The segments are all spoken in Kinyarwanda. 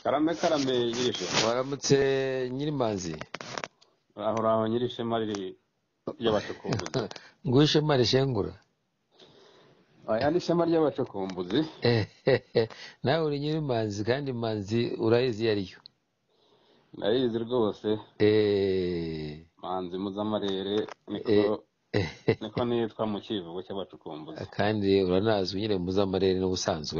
karame nyirishe. Waramutse Nyirimanzi. Aho nyirishema riri ry'abacukumbuzi. Ngwishema rishengura. Aya ni ishema ry'abacukumbuzi. Nawe uri Nyirimanzi kandi Manzi urayizi yariyo. Ndayizi rwose. Manzi muzamarere niko nitwa mu kivugo cy'abacukumbuzi. Kandi uranazi nyine muzamarere n'ubusanzwe.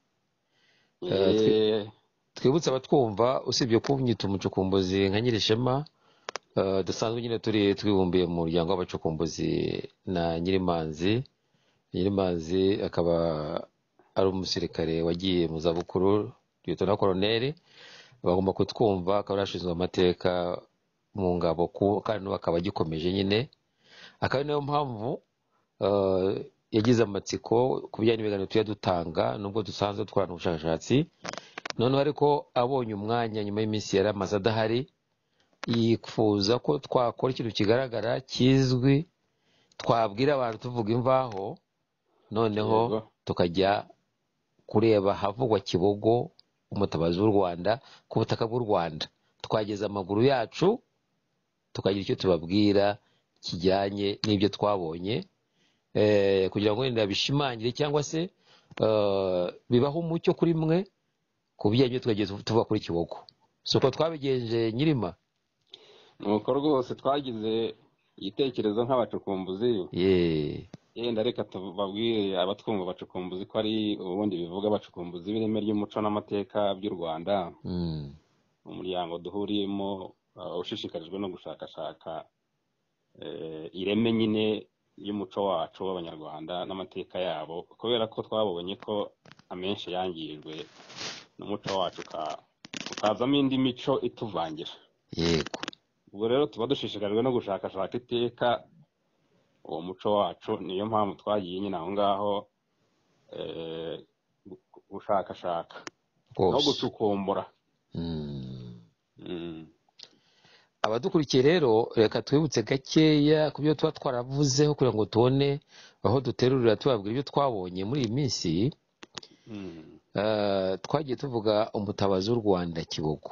Twibutse abatwumva usibye kunyita umucukumbuzi nka Nyirishema, dusanzwe nyine twibumbiye mu muryango w'abacukumbuzi na Nyirimanzi. Nyirimanzi akaba ari umusirikare wagiye mu zabukuru, Lieutenant Colonel. Bagomba kutwumva, akaba yarashinzwe amateka mu ngabo kandi n'ubu akaba agikomeje nyine. Akaba ari nayo mpamvu yagize amatsiko ku bijyanye n'ibiganiro tujya dutanga, nubwo dusanzwe dukorana ubushakashatsi. Noneho ariko abonye umwanya nyuma y'iminsi yari amaze adahari, yifuza ko twakora ikintu kigaragara kizwi, twabwira abantu tuvuga imvaho, noneho tukajya kureba havugwa Kibogo, umutabazi w'u Rwanda, ku butaka bw'u Rwanda. Twageza amaguru yacu tukagira icyo tubabwira kijyanye n'ibyo twabonye, kugira ngo wenda bishimangire cyangwa se bibaho umucyo kuri mwe ku bijyanye tukagiye tuvuga kuri Kibogo. Si uko twabigenje Nyirima? Nuko rwose twagize igitekerezo nk'abacukumbuzi. Yenda reka tubabwire abatwumva abacukumbuzi ko ari ubundi bivuga abacukumbuzi b'ireme ry'umuco n'amateka by'u Rwanda. Umuryango duhuriyemo ushishikarijwe no gushakashaka ireme nyine y'umuco wacu w'abanyarwanda n'amateka yabo, kubera ko twabonye ko amenshi yangirijwe n'umuco wacu ukazamo indi mico ituvangira. Yego. Ubwo rero tuba dushishikarijwe no gushakashaka iteka uwo muco wacu, niyo mpamvu twagiye nyine aho ngaho gushakashaka no gucukumbura. Abadukurikiye rero reka twibutse gakeya ku byo tuba twaravuzeho kugira ngo tubone aho duterurira tubabwira ibyo twabonye muri iyi minsi. Twagiye tuvuga umutabazi w'u Rwanda Kibogo,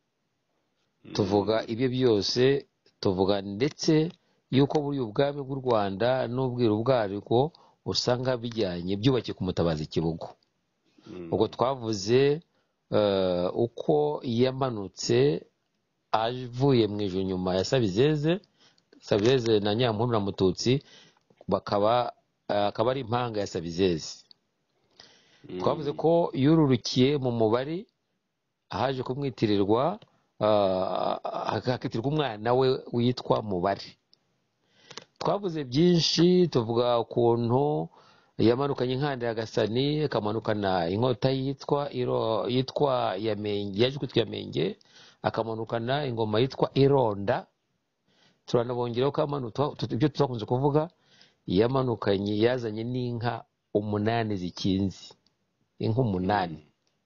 tuvuga ibyo byose, tuvuga ndetse yuko buri ubwami bw'u Rwanda n'ubwiru bwarwo usanga bijyanye byubakiye ku mutabazi Kibogo. Ubwo twavuze uko yamanutse avuye mu ijuru nyuma ya Sabizeze na Nyampuru na Mututsi, akaba ari impanga ya Sabizeze. Twavuze ko yururukiye mu mubari, ahaje kumwitirirwa hakitirwa umwana we witwa Mubari. Twavuze byinshi, tuvuga ukuntu yamanukanye inkanda ya Gasani, akamanukana inkota yitwa Yamenge, yaje kwitwa Yamenge, akamanukana ingoma yitwa Ironda. Turanabongeraho ko ibyo twakunze kuvuga, yamanukanye yazanye n'inka 8 zikinzi, inka 8,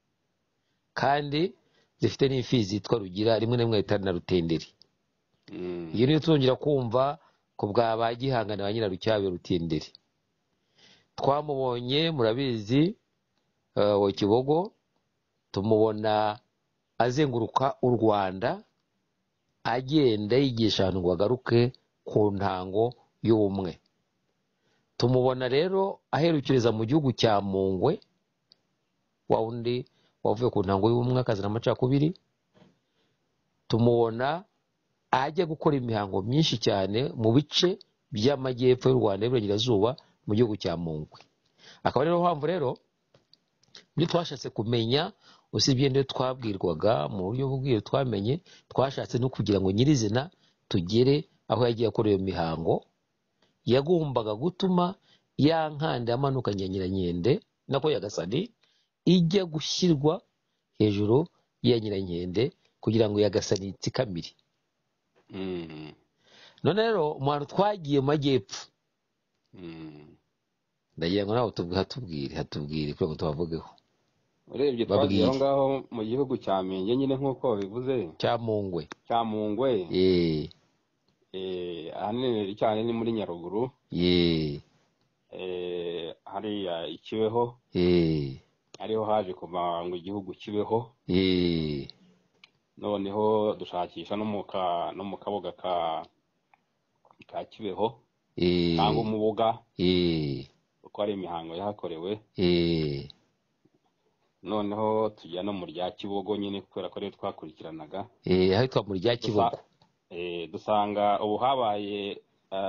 kandi zifite n'imfizi yitwa Rugira, rimwe na rimwe itari na Rutenderi. Iyo niyo tuzongera kumva ku bwa ba Gihangana ba Nyirarutyabe Rutenderi. Twamubonye murabizi wa Kibogo, tumubona azenguruka u Rwanda agenda yigisha abantu ngo agaruke ku ntango y'ubumwe. Tumubona rero aherukiriza mu gihugu cya Mungwe, wa undi wavuye ku ntango y'ubumwe akazana amacakubiri. Tumubona ajya gukora imihango myinshi cyane mu bice by'amajyepfo y'u Rwanda y'Iburengerazuba mu gihugu cya Mungwe. Akaba rero mpamvu rero ibyo twashatse kumenya, usibye ibyo twabwirwaga mu buryo bw'iyo twamenye, twashatse no kugira ngo nyirizina tugere aho yagiye akora iyo mihango yagombaga gutuma ya nkanda yamanukanye ya Nyirankende nako ya Gasani ijya gushyirwa hejuru ya Nyirankende kugira ngo ya Gasani itsikamire. None rero umuntu twagiye mu majyepfo, ndagira ngo nawe hatubwire kugira ngo tubavugeho. Urebye twagiye aho ngaho mu gihugu cya Menge nyine nk'uko bivuze, cya Mungwe. Ahanini cyane ni muri Nyaruguru, hariya Ikibeho. ariho haje kuva ngo igihugu kibeho, eh noneho dushakisha no mu kabuga ka Kibeho cyangwa eh Umubuga, eh kuko ari imihango yahakorewe. eh Noneho tujya no mu rya Kibogo nyine kubera ko ariyo twakurikiranaga. ahitwa mu rya Kibogo. Dusanga ubu habaye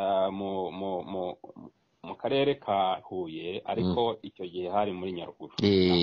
mu karere ka Huye, ariko icyo gihe hari muri Nyaruguru.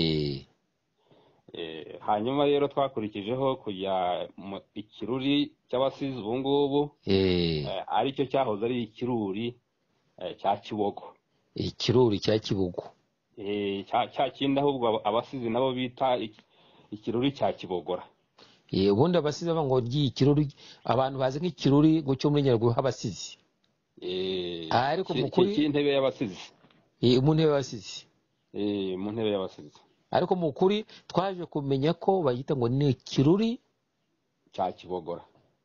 Hanyuma rero twakurikijeho kujya mu ikiruri cy'abasizi ubu ngubu, aricyo cyahoze ari ikiruri cya Kibogo. Ikiruri cya Kibogo, cya kindi ahubwo abasizi nabo bita ikiruri cya Kibogora. ubundi abasizi baba ngo ikiruri, abantu bazi nk'ikiruri ngo cyo muri Nyaruguru h'abasizi, ariko mu kuri cy'intebe y'abasizi, mu ntebe y'abasizi, mu ntebe y'abasizi, ariko mu kuri twaje kumenya ko bayita ngo ni ikiruri cya Kibogora,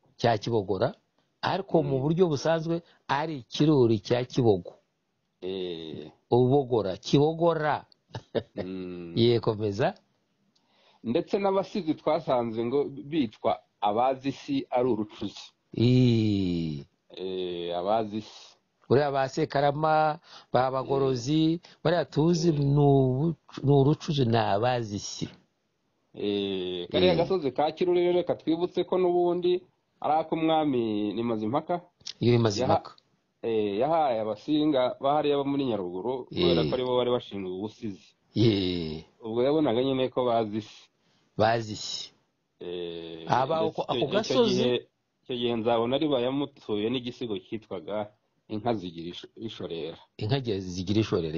ariko mu buryo busanzwe ari ikiruri cya Kibogo. Ubogora, Kibogora. Komeza. Ndetse n'abasizi twasanze ngo bitwa abazi isi ari urucuzi. Abazi isi, uriya ba Sekarama, ba Bagorozi, bariya tuzi ni urucuzi, ni abazi isi. kariya gasozi ka Kiruri rero reka twibutse ko n'ubundi ari ak'umwami ni Mazimpaka. Iyo Mazimpaka yahaye abasinga bahariya bo muri Nyaruguru kubera ko aribo bari bashinzwe ubusizi. Ubwo yabonaga nyine ko bazi isi. Ako gasozi icyo gihe nzabona ari bayamutuye n'igisigo cyitwaga inka zigira ishorera. Inka zigira ishorera.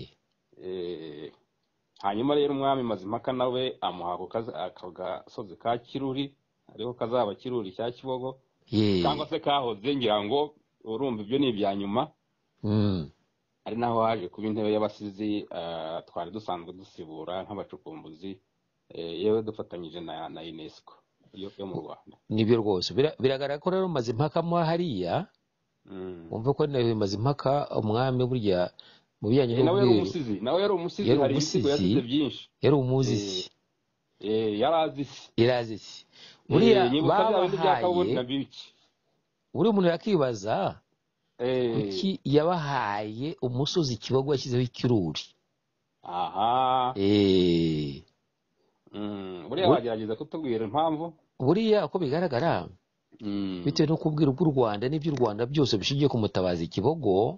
Hanyuma rero umwami Mazimpaka nawe amuha ako gasozi ka Kiruri, ariho kazaba Kiruri cya Kibogo, cyangwa se kahoze, ngira ngo urumva ibyo ni ibya nyuma. Ari naho haje kuba intebe y'abasizi twari dusanzwe dusibura nk'abacukumbuzi, yewe dufatanyije na UNESCO yo mu Rwanda. Nibyo rwose biragaragara ko rero Mazimpaka mo hariya, umve ko nawe Mazimpaka umwami burya mu bijyanye n'ubwiru, nawe yari umusizi, hari ibisigo yazize byinshi, yari umuzisi, yarazi isi. Buriya babahaye, buri muntu yakibaza kuki yabahaye umusozi Kibogo yashyizeho ikiruri. Buriya wagerageza kutubwira impamvu. Buriya uko bigaragara, bitewe no kubwira ubw'u Rwanda n'iby'u Rwanda byose bishingiye ku mutabazi Kibogo.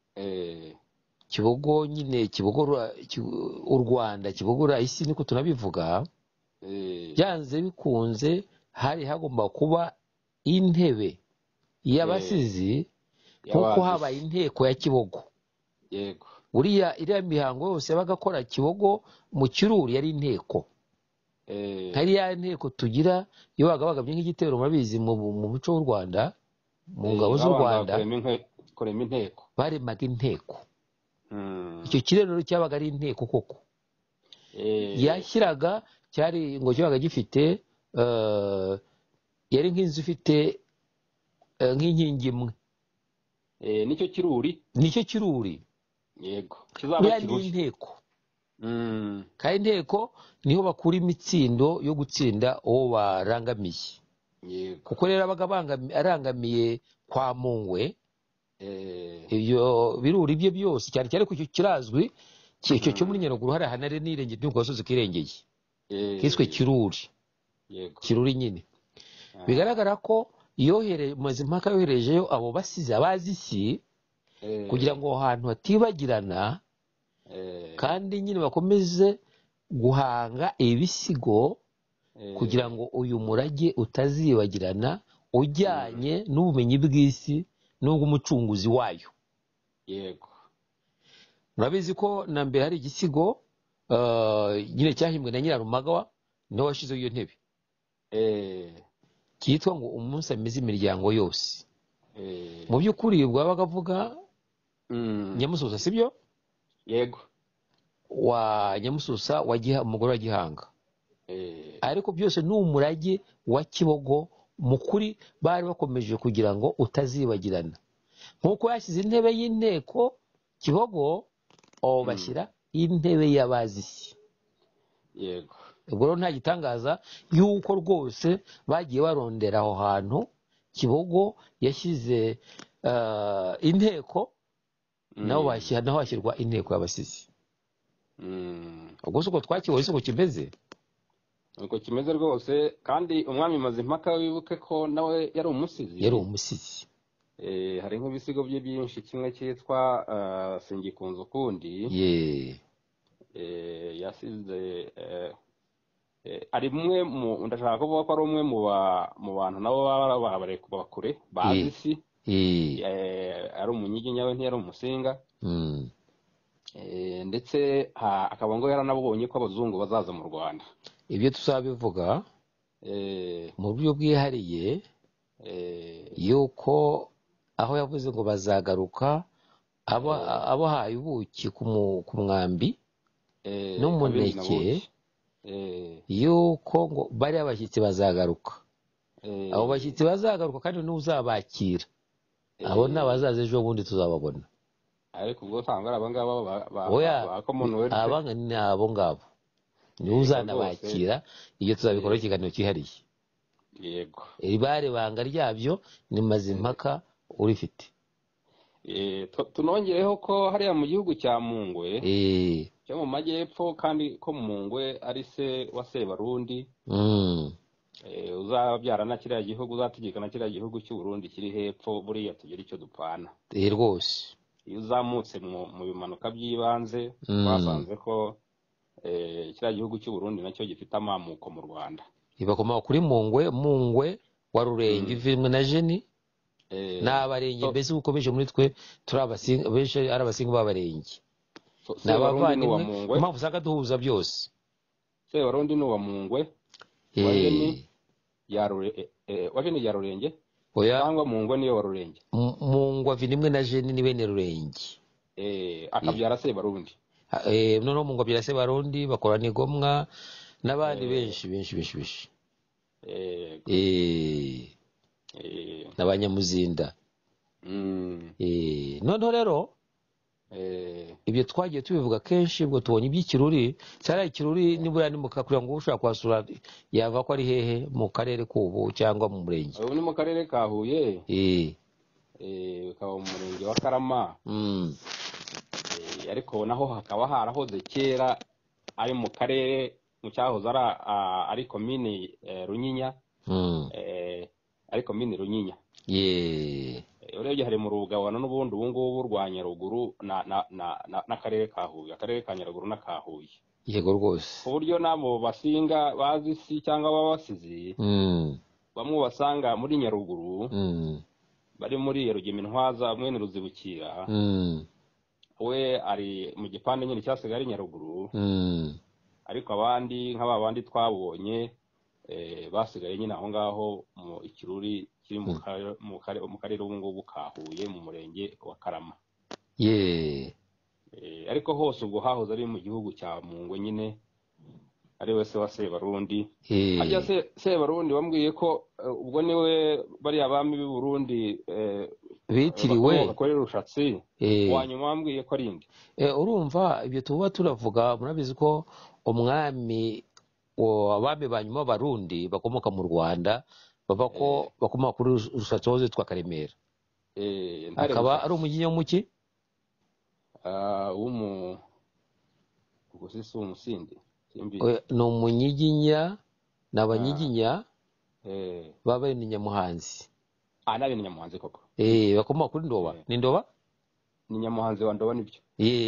Kibogo nyine, Kibogora u Rwanda, Kibogora isi, niko tunabivuga. Byanze bikunze hari hagomba kuba intebe y'abasizi, kuko habaye inteko ya Kibogo. Buriya iriya mihango yose yabaga akora Kibogo mu kiruri yari inteko. Hari ya nteko tugira iyo bagabagabye nk'igitero, murabizi mu muco w'u Rwanda, mu ngabo z'u Rwanda baremaga inteko. Icyo kirero cyabaga ari inteko koko. Yashyiraga cyari ngo cyabaga gifite yari nk'inzu ifite nk'inkingi imwe. Nicyo kiruri. Yego. Kizaba kiruri inteko. Kandi inteko niho bakura imitsindo yo gutsinda uwo barangamiye. Kuko rero abaga arangamiye kwa Mungwe, ibyo biruri bye byose cyane cyane ku cyo kirazwi, icyo cyo muri Nyaruguru hari ahanari n'irengeye n'ubwo gasozi kirengeye, kiswe Kiruri. Kiruri nyine bigaragara ko Mazimpaka yoherejeyo abo basizi abazi isi, kugira ngo aho hantu hatibagirana, kandi nyine bakomeze guhanga ibisigo kugira ngo uyu murage utazibagirana, ujyanye n'ubumenyi bw'isi n'ubw'umucunguzi wayo. Murabizi ko na mbere hari igisigo nyine cyahimbwe na Nyirarumaga, niwe washyizeho iyo ntebe, cyitwa ngo umunsi ameze imiryango yose. Mu by'ukuri bwabaga avuga Nyamususa, sibyo? Yego. Wa Nyamususa umugore wa Gihanga. Ariko byose ni umurage wa Kibogo, mu kuri bari bakomeje kugira ngo utazibagirana. Nk'uko yashyize intebe y'inteko Kibogo, bashyira intebe y'abazi isi. yego. ubwo rero nta gitangaza yuko rwose bagiye barondera aho hantu Kibogo yashyize inteko, naho hashyirwa inteko y'abasizi. ubwo si uko twakibonye, si uko kimeze. uko kimeze rwose. kandi umwami Mazimpaka wibuke ko nawe yari umusizi. Hari nk'ibisigo bye byinshi, kimwe cyitwa Singikunze Ukundi. Yasize ari umwe ndashaka kuvuga ko ari umwe mu bantu nabo baba bakure bazi isi. ari umunyiginya we, ntiyari umusinga. ndetse akaba ngo yaranabonye ko abazungu bazaza mu Rwanda. ibyo tuzabivuga mu buryo bwihariye, yuko aho yavuze ngo bazagaruka abahaye ubuki ku mwambi n'umuneke, yuko ngo bari abashyitsi bazagaruka. abo bashyitsi bazagaruka kandi n'uzabakira, abo ni abazaza ejo bundi tuzababona. ariko ubwo usanga ari abangaba abanga ni abo ngabo niwe uzanabakira. iyo tuzabikora ikiganiro cyihariye. yego. ibare banga ryabyo ni Mazimpaka urifite. tunongereho ko hariya mu gihugu cya Mungwe cyo mu majyepfo, kandi ko Mungwe ari se wa Sebarundi, uzabyara na kiriya gihugu, uzategeka na kiriya gihugu cy'u Burundi kiri hepfo. buriya tugira icyo dupfana rwose. iyo uzamutse mu bimanuka by'ibanze twasanze ko kiriya gihugu cy'u Burundi nacyo gifite amamuko mu Rwanda. bakomoka kuri Mungwe wa Rurenge ivimwe na Jeni n'abarenge. mbese ukomeje muri twe turi abasinga, benshi ari abasinga b'abarenge. n'abavandimwe, impamvu usanga duhuza byose. Sebarundi ni uwa Mungwe, wa Jeni ya Rurenge, cyangwa Mungwe niyo wa Rurenge. Mungwe avimwe na Jeni ni bene Rurenge, akabyara Sebarundi. noneho Mungwe abyara Sebarundi, bakora n'Igomwa n'abandi benshi. n'Abanyamuzinda. noneho rero ibyo twagiye tubivuga kenshi. ubwo tubonye iby'ikiruri, cyari ikiruri nibura kugira ngo ushaka kuhasura yava ko ari hehe, mu karere k'ubu cyangwa mu murenge. ubu ni mu karere ka Huye, bikaba mu murenge wa Karama. ariko naho hakaba harahoze kera ari mu karere, mu cyahoze ari komini Runyinya. ari komini Runyinya. urebye hari mu rugabano n'ubundi ubu ngubu rwa Nyaruguru n'akarere ka Huye, akarere ka Nyaruguru n'aka Huye. yego rwose. ku buryo n'abo basinga bazi isi cyangwa b'abasizi, bamwe basanga muri Nyaruguru, bari muri Rugemintwaza, mwene Ruzibukira, we ari mu gipande nyine cyasigaye ari Nyaruguru. ariko abandi nk'abandi twabonye basigaye nyine aho ngaho mu ikiruri kiri mu karere ubu ngubu ka Huye, mu murenge wa Karama. ariko hose ubwo hahoze ari mu gihugu cya Mungwe nyine, ari we se wa Sebarundi. hajya Sebarundi wambwiye ko ubwo niwe bariya bami b'i Burundi bitiriwe kuri Rushatsi, wanyuma wambwiye ko ari indi. urumva ibyo tuba turavuga, murabizi ko abami ba nyuma b'Abarundi bakomoka mu Rwanda, bakomoka kuri Rushatsi wahoze witwa Karemera. akaba ari umuginya w'umuki ubwo si umusindi, ni umunyiginya. ni abanyiginya baba ni Nyamuhanzi. n'abene Nyamuhanzi koko. bakomoka kuri Ndoba. ni Ndoba, ni Nyamuhanzi wa Ndoba, nibyo.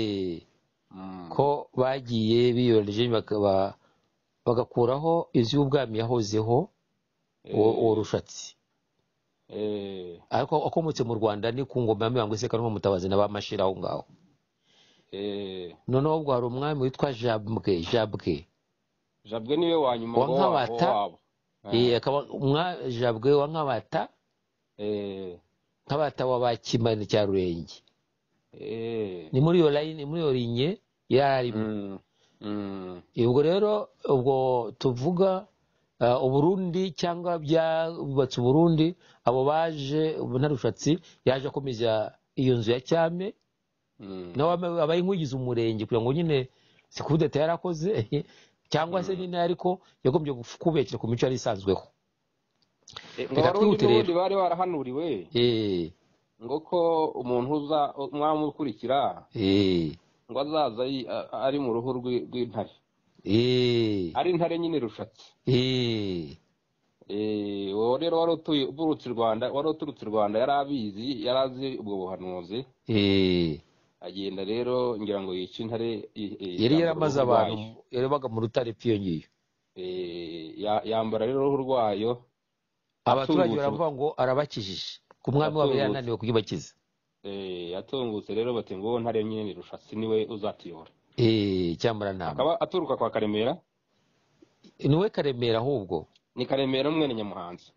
ko bagiye biyoreje bagakuraho inzu y'ubwami yahozeho uwo Rushatsi. ariko akomotse mu Rwanda ni ku ngoma ya Mibambwe Sekarongoro Mutabazi na ba Mashira aho ngaho. noneho ubwo hari umwami witwa Jabwe niwe wa nyuma wa Nkabata. akaba Jabwe wa Nkabata, Nkabata wa Bakimani cya Rurenge. ni muri iyo line, muri iyo linye yararimo. ubwo rero ubwo tuvuga Uburundi cyangwa byubatse Uburundi, abo baje na Rushatsi yaje akomeza iyo nzu ya cyame. nawe abaye nk'ugize umurenge kugira ngo nyine sikudeta yarakoze cyangwa se n'intare ariko yagombye kubekera ku mico yari isanzweho. ngo abarundi n'ubundi bari barahanuriwe ngo ko umuntu umwami ukurikira ngo azaza ari mu ruhu rw'intare, ari intare nyine rushatse. wowe rero wari uturutse i Rwanda yari abizi, yari azi ubwo buhanuzi, agenda rero ngira ngo yice intare. yari yaramaze abantu, yarebaga mu rutare p'iyo ngiyo, yambara rero uruhu rwayo. abaturage baravuga ngo arabakijije, ku mwami wabo yananiwe kuyibakiza. yatungutse rero bati ngo ntare nyine rushatse niwe uzatuyobora. cyambara ntama akaba aturuka kwa Karemera. niwe Karemera, ahubwo ni Karemera mwene Nyamuhanzi.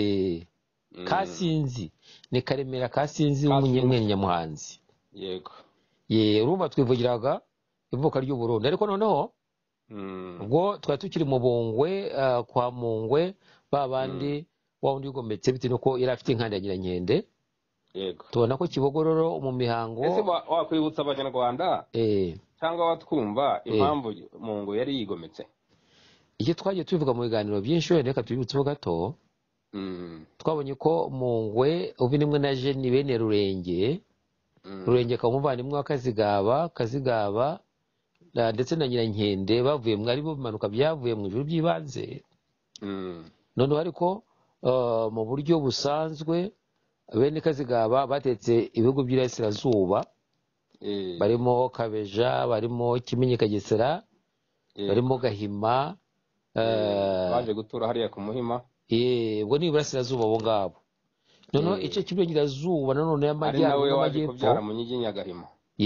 Kasinzi ni Karemera Kasinzi mwene Nyamuhanzi. yego urumva twivugiraga ivuka ry'u Burundi, ariko noneho ubwo twari tukiri mu Bungwe, kwa Mungwe babandi wa wundi ugometse bitewe nuko yari afite inkanda ya Nyirankende. yego tubona ko Kibogororo mu mihango. ese wakwibutsa abanyarwanda cyangwa watwumva impamvu Mungwe yari yigometse? icyo twagiye tubivuga mu biganiro byinshi, wenda reka tubibutseho gato. twabonye ko Mungwe ubu nimwe na Jeni bene Rurenge. Rurenge akaba umuvandimwe wa Kazigaba ndetse na Nyirankende bavuye mwari bimanuka byavuye mu ijuru by'ibanze. noneho ariko mu buryo busanzwe bene Kazigaba batetse ibihugu by'Iburasirazuba, barimo Kabeja, barimo Kimenyi, Kagesera, barimo Gahima, baje gutura hariya ku Muhima. ubwo ni Iburasirazuba abo ngabo. noneho ice cy'Iburengerazuba nanone y'Amajyaruguru n'Amajyepfo mu Nyigi Nyagahima,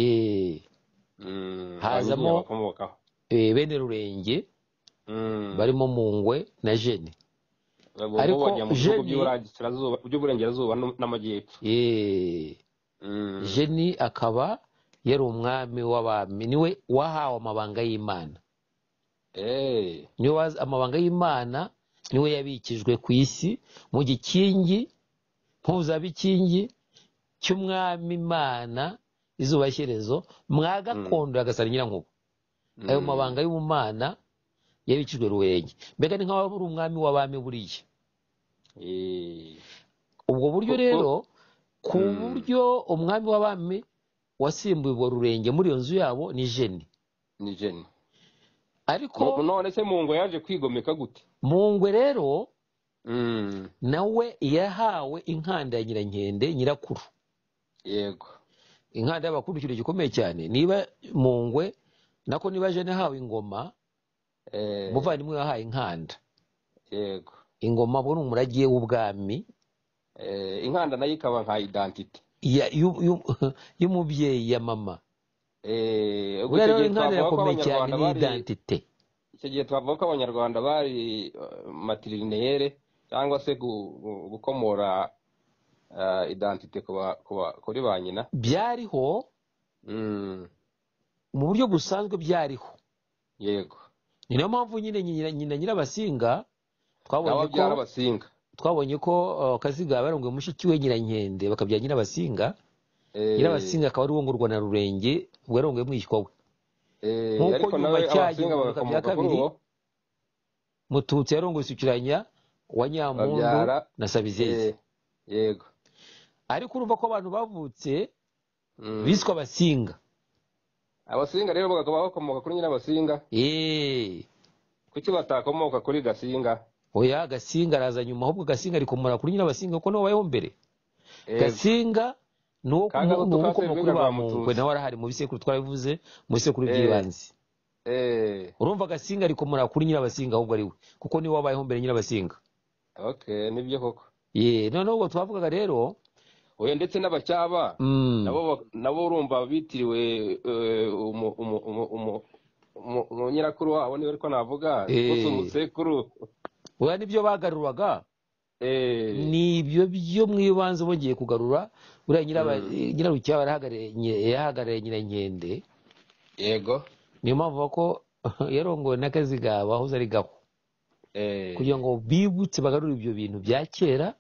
hazamo bene Rurenge barimo Mungwe na Jeni. ariko by'Uburengerazuba n'Amajyepfo. Jeni akaba yari umwami w'abami, niwe wahawe amabanga y'Imana. niwe amabanga y'Imana niwe yabikijwe ku isi mu gikingi mpuzabikingi cy'umwami Imana izuba shyerezo mwa gakondo ya Gasani Nyirankuba. ayo mabanga y'Imana yabikijwe Rurenge, mbega ni nk'aho ari umwami w'abami buriya. ubwo buryo rero, ku buryo umwami w'abami wasimbuye ubwo Rurenge muri iyo nzu yabo ni Jeni. ariko none se Mungwe yaje kwigomeka gute? Mungwe rero nawe yahawe inkanda ya Nyirankende nyirakuru. yego inkanda y'abakuru ikintu gikomeye cyane. niba Mungwe nako niba Jeni ahawe ingoma, umuvandimwe yahaye inkanda. yego ingoma abo ni umurage w'ubwami. inkanda nayo ikaba nka identity y'umubyeyi ya mama. rero inkanda irakomeye cyane ni identite. icyo gihe twavuga ko abanyarwanda bari matrilineere cyangwa se gukomora identite kuri ba nyina. byariho mu buryo busanzwe, byariho. yego ni nayo mpamvu nyine nyina Nyirabasinga twabonye ko Kazigaba yarongoye mushiki we Nyirankende bakabyara Nyirabasinga. Nyirabasinga akaba ari wongorwa na Rurenge, ubwo yarongoye mwishywa we. nk'uko nyuma cyagiye mu bika bya kabiri Mututsi yarongoye Sukiranya wa Nyamundu na Sabizeze. yego ariko urumva ko abantu bavutse biswe Abasinga. Abasinga rero bakaba bakomoka kuri Nyirabasinga. kuki batakomoka kuri Gasinga? oya, Gasinga araza nyuma, ahubwo Gasinga arikomora kuri Nyirabasinga kuko nawe wabayeho mbere. Gasinga nuwo ukomoka kuri ba Mungwe, nawe arahari mu bisekuru twarabivuze, mu bisekuru by'ibanze. urumva Gasinga arikomora kuri Nyirabasinga ahubwo ari we, kuko niwe wabayeho mbere Nyirabasinga. nibyo koko. noneho ubwo twavugaga rero oya, ndetse n'Abacyaba nabo urumva bitiriwe nyirakuru wabo, niwe ariko navuga gusa umusekuru. oya, nibyo bagaruraga. nibyo byo mu ibanze bongeye kugarura. buriya Nyirarucyaba yahagarariye Nyirankende. yego niyo mpamvu ko yarongowe na Kazigaba aho ari gaho, kugira ngo bibutse bagarure ibyo bintu bya kera.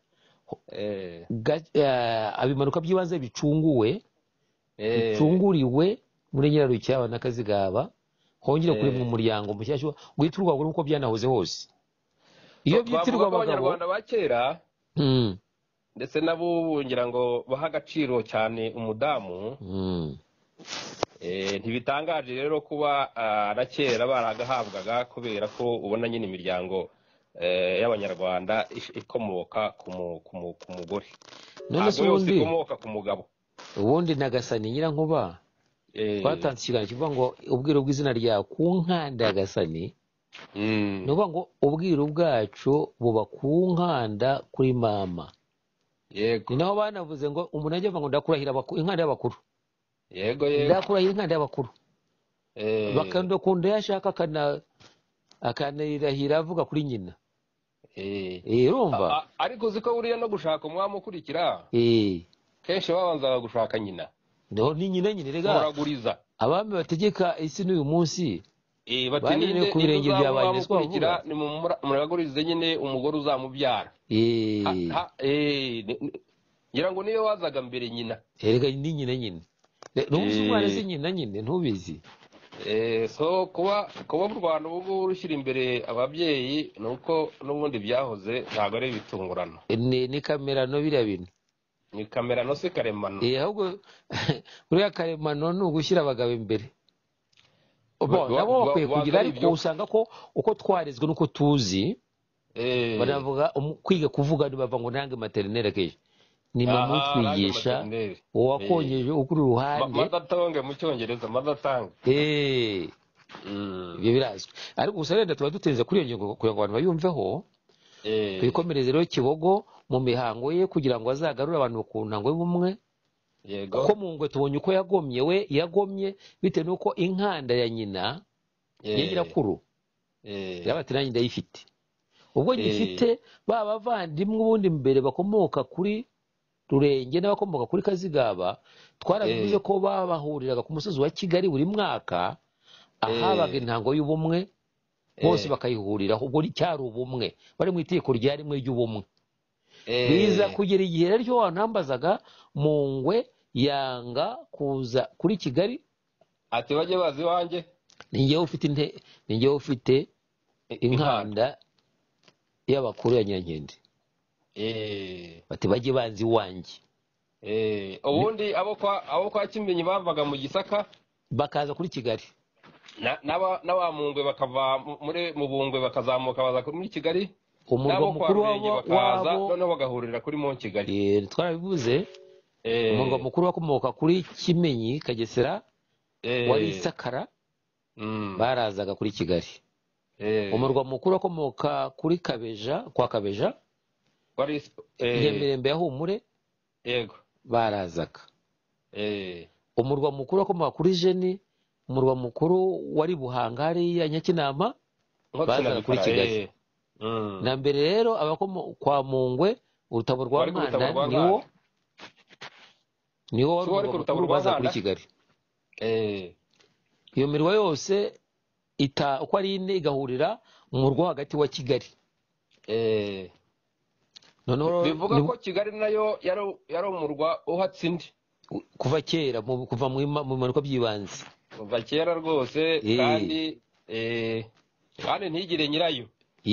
abimanuka by'ibanze bicunguriwe muri Nyirarucyaba na Kazigaba, hongere kuremwa umuryango mushyashya witirwa abagore nk'uko byanahoze hose. Iyo byitirwa abagabo abanyarwanda ba kera ndetse nabo ngira ngo baha agaciro cyane umudamu. Ntibitangaje rero kuba na kera baragahabwaga kubera ko ubona nyine imiryango y'abanyarwanda ikomoka ku mugore, ntabwo yose ikomoka ku mugabo. Ubundi Nagasani Nyirankuba twatanze ikiganiro kivuga ngo ubwiru bw'izina rya ku nkanda ya Gasani, ni ukuvuga ngo ubwiru bwacu buba ku nkanda kuri mama. Yego. Ni naho banavuze ngo umuntu ajya ngo ndakurahira inkanda y'abakuru. Yego. Ndakurahira inkanda y'abakuru. Bakandakunda yashaka akanirahira avuga kuri nyina. Urumva? Ariko uziko buriya no gushaka umwami ukurikira. Kenshi babanzaga gushaka nyina. No ni nyina rega. Muraguriza. Abami bategeka isi n'uyu munsi. Batininde ku birenge bya bayineswa bavuga. Ni muragurize nyine umugore uzamubyara. Ngira ngo niyo wazaga mbere nyina. Erega ni nyina. N'ubuze umwana si nyina ntubizi. So kuba mu Rwanda ubu rushyira imbere ababyeyi nuko n'ubundi byahoze ntabwo ari bitungurano. Ni kamerano biriya bintu. Ni kamerano se karemano. Ahubwo buriya karemano ni ugushyira abagabo imbere. Nabo bakwiye kugira, ariko usanga ko uko twarezwe nuko tuzi banavuga kwiga kuvuga ntibava ngo nange materinere keje ni mama utwigisha wakongeje ukuri uruhande madatonge mu cyongereza madatange ibyo birazwi. Ariko gusa renda tuba dutenze kuri iyo ngingo kugira ngo abantu bayumveho, twikomereze rero Kibogo mu mihango ye kugira ngo azagarure abantu ku ntango y'ubumwe. Yego. Ko mu ngwe tubonye uko yagomye bitewe nuko inkanda ya nyina y'inyirakuru yabati nanjye ndayifite. Ubwo nyifite bavandimwe ubundi mbere bakomoka kuri Rurenge n'abakomoka kuri Kazigaba, twarabivuze ko babahuriraga ku musozi wa Kigali buri mwaka ahabaga intango y'ubumwe, bose bakayihuriraho. Ubwo cyari ubumwe, bari mu itegeko rya rimwe ry'ubumwe. Biza kugera igihe rero wanambazaga mu ngwe yanga kuza kuri Kigali, ati bajye bazi wanjye ninjyewe ufite inkanda y'abakuru ya Nyankende. Bati bajye bazi wanjye. Ubundi abo kwa Kimenyi bavaga mu Gisaka bakaza kuri Kigali, n'abamungwe bakava mu Bungwe bakazamuka baza muri Kigali, umurwa mukuru wabo noneho bagahurira kuri mu Kigali. Twarabivuze umurwa mukuru wakomoka kuri Kimenyi Kagesera wari Isakara, barazaga kuri Kigali. Umurwa mukuru wakomoka kuri kwa Kabeja Nyemirembe ya Humure, yego, barazaga. Umurwa mukuru wakomoka kuri Jeni, umurwa mukuru wari Buhanga hariya Nyakinama, bazaga kuri Kigali. Na mbere rero abakomoka kwa Mungwe urutabo rwa Nkanda niwo wari umurwa mukuru baza kuri Kigali. Iyo mirwa yose uko ari ine igahurira mu murwa hagati wa Kigali. Bivuga ko Kigali nayo yari umurwa uhatsindi kuva kera, kuva mu bimanuka by'ibanze, kuva kera rwose. kandi ntigire nyirayo,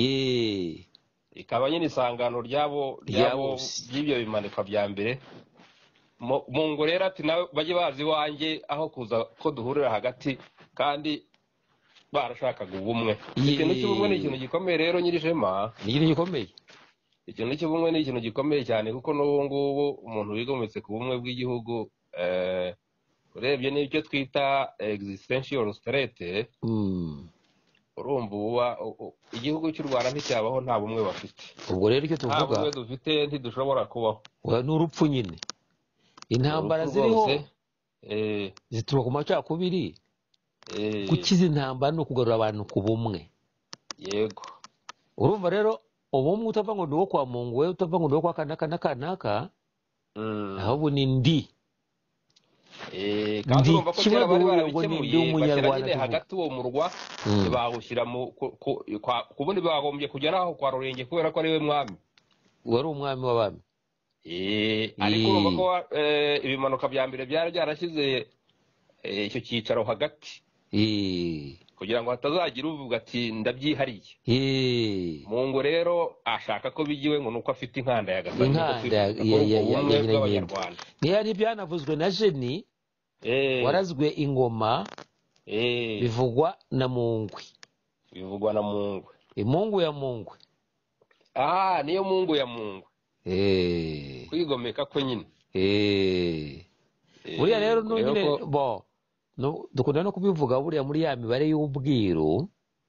ikaba nyine isangano ry'ibyo bimanuka bya mbere. Mu ngo rero ati nawe bajye bazi wanjye aho kuza ko duhurira hagati, kandi barashakaga ubumwe. Ikintu cy'ubumwe ni ikintu gikomeye rero Nyirishema. Ni ikintu gikomeye. Ikintu cy'ubumwe ni ikintu gikomeye cyane, kuko n'ubu ngubu umuntu wigometse ku bumwe bw'igihugu, urebye n'ibyo twita existential threat, urumva igihugu cy'u Rwanda nticyabaho nta bumwe bafite. Ubwo rero icyo tuvuga, nta bumwe dufite ntidushobora kubaho. Ni urupfu nyine. Intambara ziriho zituruka ku macakubiri. Gukiza intambara no kugarura abantu ku bumwe. Yego. Urumva rero ubumwe utava ngo ndiwo kwa Mungwe, utava ngo ndiwo kwa kanaka, ahubwo ni ndi. Kandi urumva ko kera bari barabikemuye bashyira hagati uwo murwa, bawushyira ku bundi bagombye kujya naho kwa Rurenge kubera ko ari we mwami. Wari umwami w'abami. Ariko urumva ko ibimanuka bya mbere byari byarashyize icyo cyicaro hagati. kugira ngo hatazagira uvuga ati ndabyihariye. Mungu rero ashaka ko bigiwe ngo nuko afite inkanda ya Gasani, ubumwe bw'Abanyarwanda. Ntiyari byanavuzwe na Jeni warazwe ingoma, bivugwa na Mungwe. Mungu ya Mungwe. Niyo Mungu ya Mungwe. Kwigomeka ko nyine. Buriya rero nyine dukunda no kubivuga buriya muri ya mibare y'ubwiru.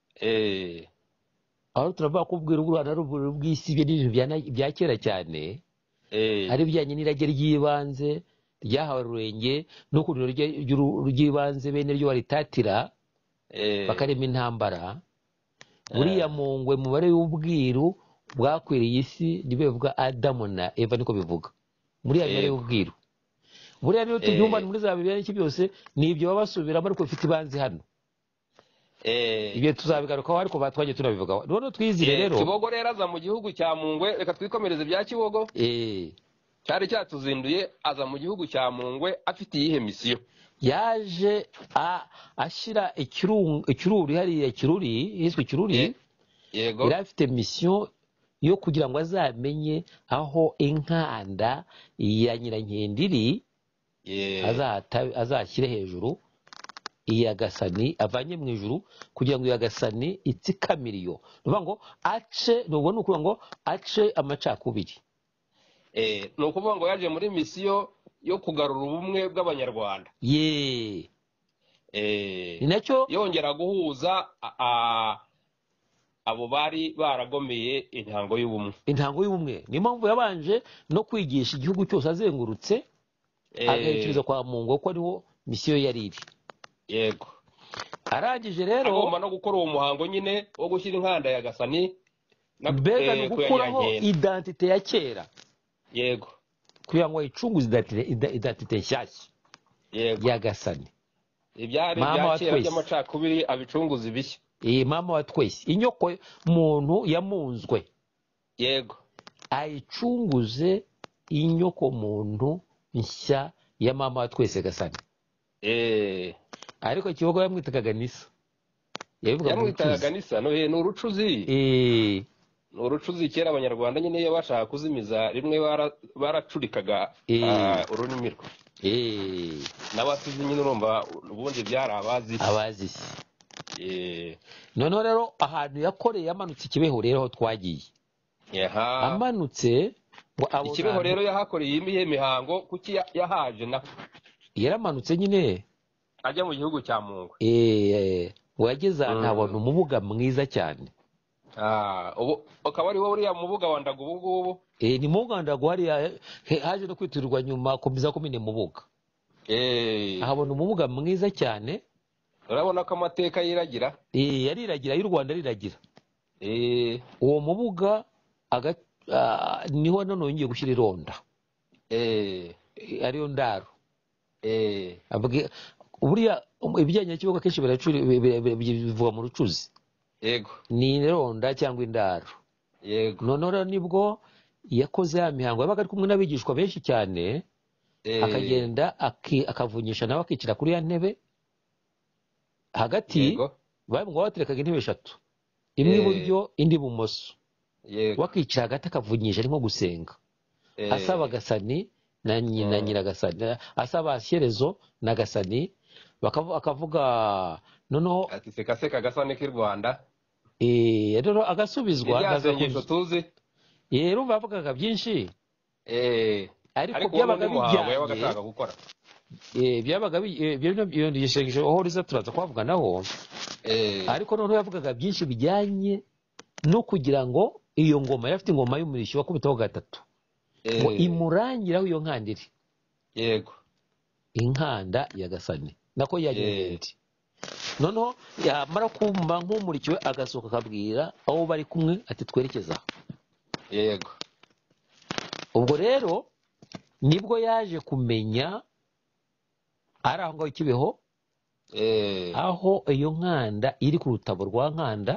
Aho turavuga ko ubwiru bw'u Rwanda ari ubwiru bw'isi n'ibintu bya kera cyane, ari bijyanye n'irage ry'ibanze ryahawe Rurenge n'ukuntu ry'ibanze bene ryo baritatira bakarema intambara. Buriya Mungwe mubare y'ubwiru bwakwiriye isi nibe bivuga Adamu na Eva, niko bivuga muri ya mibare y'ubwiru. Buriya niyo tubyumva muri za Bibiliya n'iki byose nibyo baba basubiramo ariko bifite ibanze hano. Ibyo tuzabigarukaho ariko batwaje tunabivugaho. None twizire rero Kibogo rero aza mu gihugu cya Mungwe. Reka twikomereze bya Kibogo. Cyari cyatuzinduye aza mu gihugu cya Mungwe afite iyihe misiyo? Yaje ashyira ikiruri hariya hiswe Kiruri. Yego. Yari afite misiyo yo kugira ngo azamenye aho inkanda ya Nyirankendiri azashyire hejuru iya Gasani avanye mu ijuru, kugira ngo iya Gasani itsikamiriyo. Nuvuga ngo ace amacakubiri. Ni ukuvuga ngo yaje muri misiyo yo kugarura ubumwe bw'Abanyarwanda. Ni nacyo yongera guhuza abo bari baragomeye intango y'ubumwe. Niyo mpamvu yabanje no kwigisha igihugu cyose azengurutse, agaherekeza kwa Mungu ko ariho misiyo yari iri. Yego. Arangije rero agomba no gukora uwo muhango nyine wo gushyira inkanda ya Gasani, mbega no gukuraho identite ya kera. Yego. Kugira ngo icunguze identite nshyashya ya Gasani. Ibyari bya kera by'amacakubiri abicunguza ibishya. Mama wa twese, inyoko muntu yamunzwe. Yego. Ayicunguze inyoko muntu nshya ya mama wa twese Gasani. Ariko Kibogo yamwitaga Ganisa. Yamwitaga Ganisa, ni urucuzi. Ni urucuzi kera Abanyarwanda nyine iyo bashaka kuzimiza rimwe baracurikaga ururimi rwe. N'abasizi nyine urumva ubundi byari abazi. Noneho rero ahantu yakoreye yamanutse Kibeho rero aho twagiye. Amanutse ngo abo Kibeho rero yahakoreye imihe mihango kuki yahaje na yaramanutse nyine ajya mu gihugu cya Mungwe. Ngo yageze ahantu abona umubuga mwiza cyane. Ubu ukaba ari wowe uriya mubuga wa Ndago ubu ngubu? Ni mubuga wa Ndago hariya haje no kwitirirwa nyuma komeza komine Mubuga. Ahabona umubuga mwiza cyane. Urabona ko amateka yiragira? Yariragira y'u Rwanda riragira. Uwo mubuga niho none ngiye gushyira ironda. Ariyo ndaro. Buriya ibijyanye n'Kibogo kenshi bivuga mu rucuzi. Yego. Ni ironda cyangwa indaro. Yego. None nibwo yakoze ya mihango yabaga ari kumwe n'abigishwa benshi cyane, akagenda akavunyisha nawe akicara kuri ya ntebe hagati. Baterekaga intebe 3, imwe iburyo indi ibumoso. Wakicara hagati akavunyisha ari nko gusenga, asaba Gasani na Nyiragasani, asaba Shyerezo na Gasani, akavuga noneho ati seka Gasani k'i Rwanda. Rero agasubizwa agasengesho tuzi. Urumva avugaga byinshi. Ariko byabaga bijyanye gukora. Byabaga ibyo ndigishengesho aho riza turaza kwavuga naho. Ariko noneho yavugaga byinshi bijyanye no kugira ngo iyo ngoma yafite ingoma y'umurishyo wakubitaho 3 ngo imurangiraho iyo nkandiri. Yego. Inkanda ya Gasani nako yagenzi. Noneho yamara kumva nk'umurikiwe agasohoka akabwira aho bari kumwe ati twerekeza. Yego. Ubwo rero nibwo yaje kumenya ari aho ngaho Kibeho, aho iyo nkanda iri ku rutabo rwa Nkanda.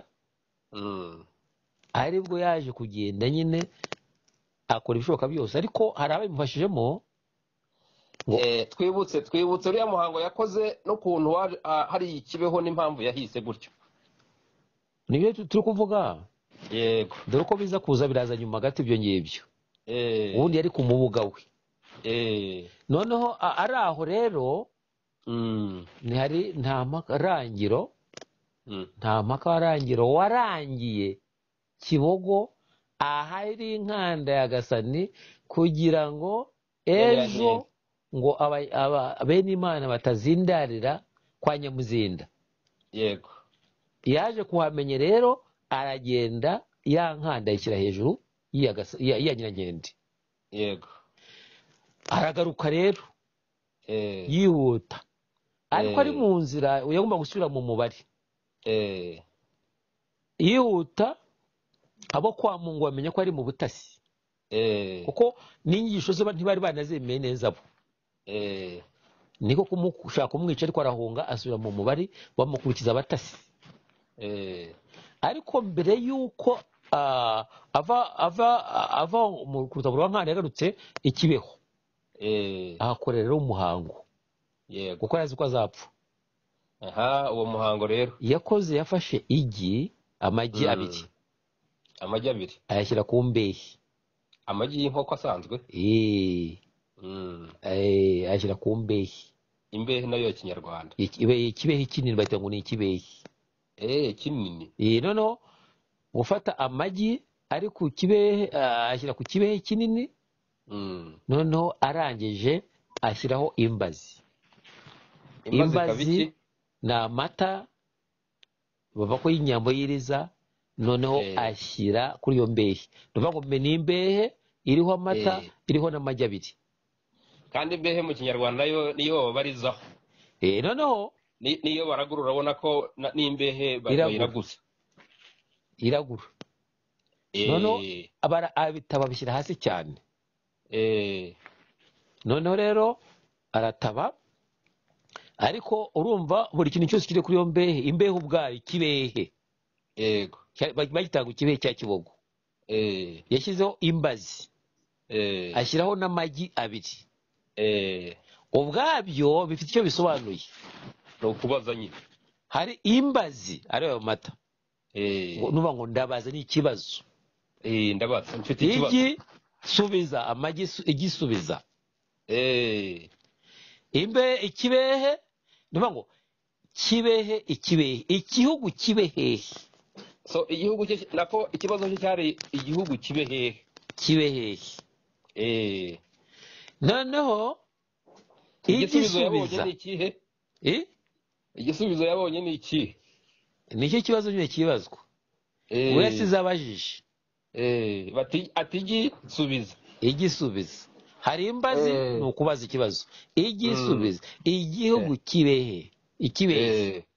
Aribwo yaje kugenda nyine akora ibishoboka byose, ariko hari abamufashijemo twibutse uriya muhango yakoze n'ukuntu hari ikibeho n'impamvu yahise gutyo. nibyo turi kuvuga. Yego. dore uko biza kuza biraza nyuma gato ibyo ngibyo. ubundi yari ku mubuga we. noneho ari aho rero ntihari nta marangiro warangiye Kibogo ahari inkanda ya Gasani kugira ngo ejo ngo bene Imana batazindarira kwa Nyamuzinda. Yego. yaje kuhamenya rero aragenda ya nkanda yishyira hejuru ya Nyirankende. Yego. aragaruka rero yihuta ariko ari mu nzira yagomba gusubira mu mubare. yihuta abo kwa Mungu bamenya ko ari mu butasi kuko n'inyigisho ze ntibari banazemeye neza bo. niko kumushaka kumwica ariko arahunga asubira mu mubare bamukurikiza abatasi. ariko mbere yuko ava mu rutaburo rwa nkanda yagarutse ikibeho ahakorera rero umuhango kuko arazi ko azapfa. uwo muhango rero yafashe amagi abiri ayashyira ku mbehe. amagi y'inkoko asanzwe ayashyira ku mbehe. imbehe nayo ya Kinyarwanda. ikibehe kinini bahita ngo ni ikibehe kinini. noneho gufata amagi ari ku kibehe ashyira ku kibehe kinini. noneho arangije ashyiraho imbazi. imbazi ni amata bava ko y'inyambo y'iriza. noneho ashyira kuri iyo mbehe. ngo ni imbehe iriho amata iriho n'amagi abiri. kandi imbehe mu Kinyarwanda niyo babarizaho. noneho niyo baragura urabona ko n'imbehe bayiraguza. iragura. noneho abitaba bishyira hasi cyane. noneho rero arataba ariko urumva buri kintu cyose kiri kuri iyo mbehe. imbehe ubwayo ikibehe. Yego. bagitanga ikibehe cya Kibogo. yashyizeho imbazi ashyiraho n'amagi abiri. ubwabyo bifite icyo bisobanuye. ni ukubaza nyine. hari imbazi ari ayo mata. nuba ngo ndabaza ni ikibazo. ndabaza mfite ikibazo. igisubiza amagi igisubiza. ikibehe nuba ngo kibehe igihugu kibehehe. so igihugu cye nako ikibazo cye cyari igihugu kibehehe. noneho igisubizo yabonye ni ikihe? igisubizo yabonye ni ikihe? nicyo kibazo nyine kibazwa. we yasize abajije. ati igisubiza. hari imbazi ni ukubaza ikibazo. igisubiza igihugu kibehe ikibehe.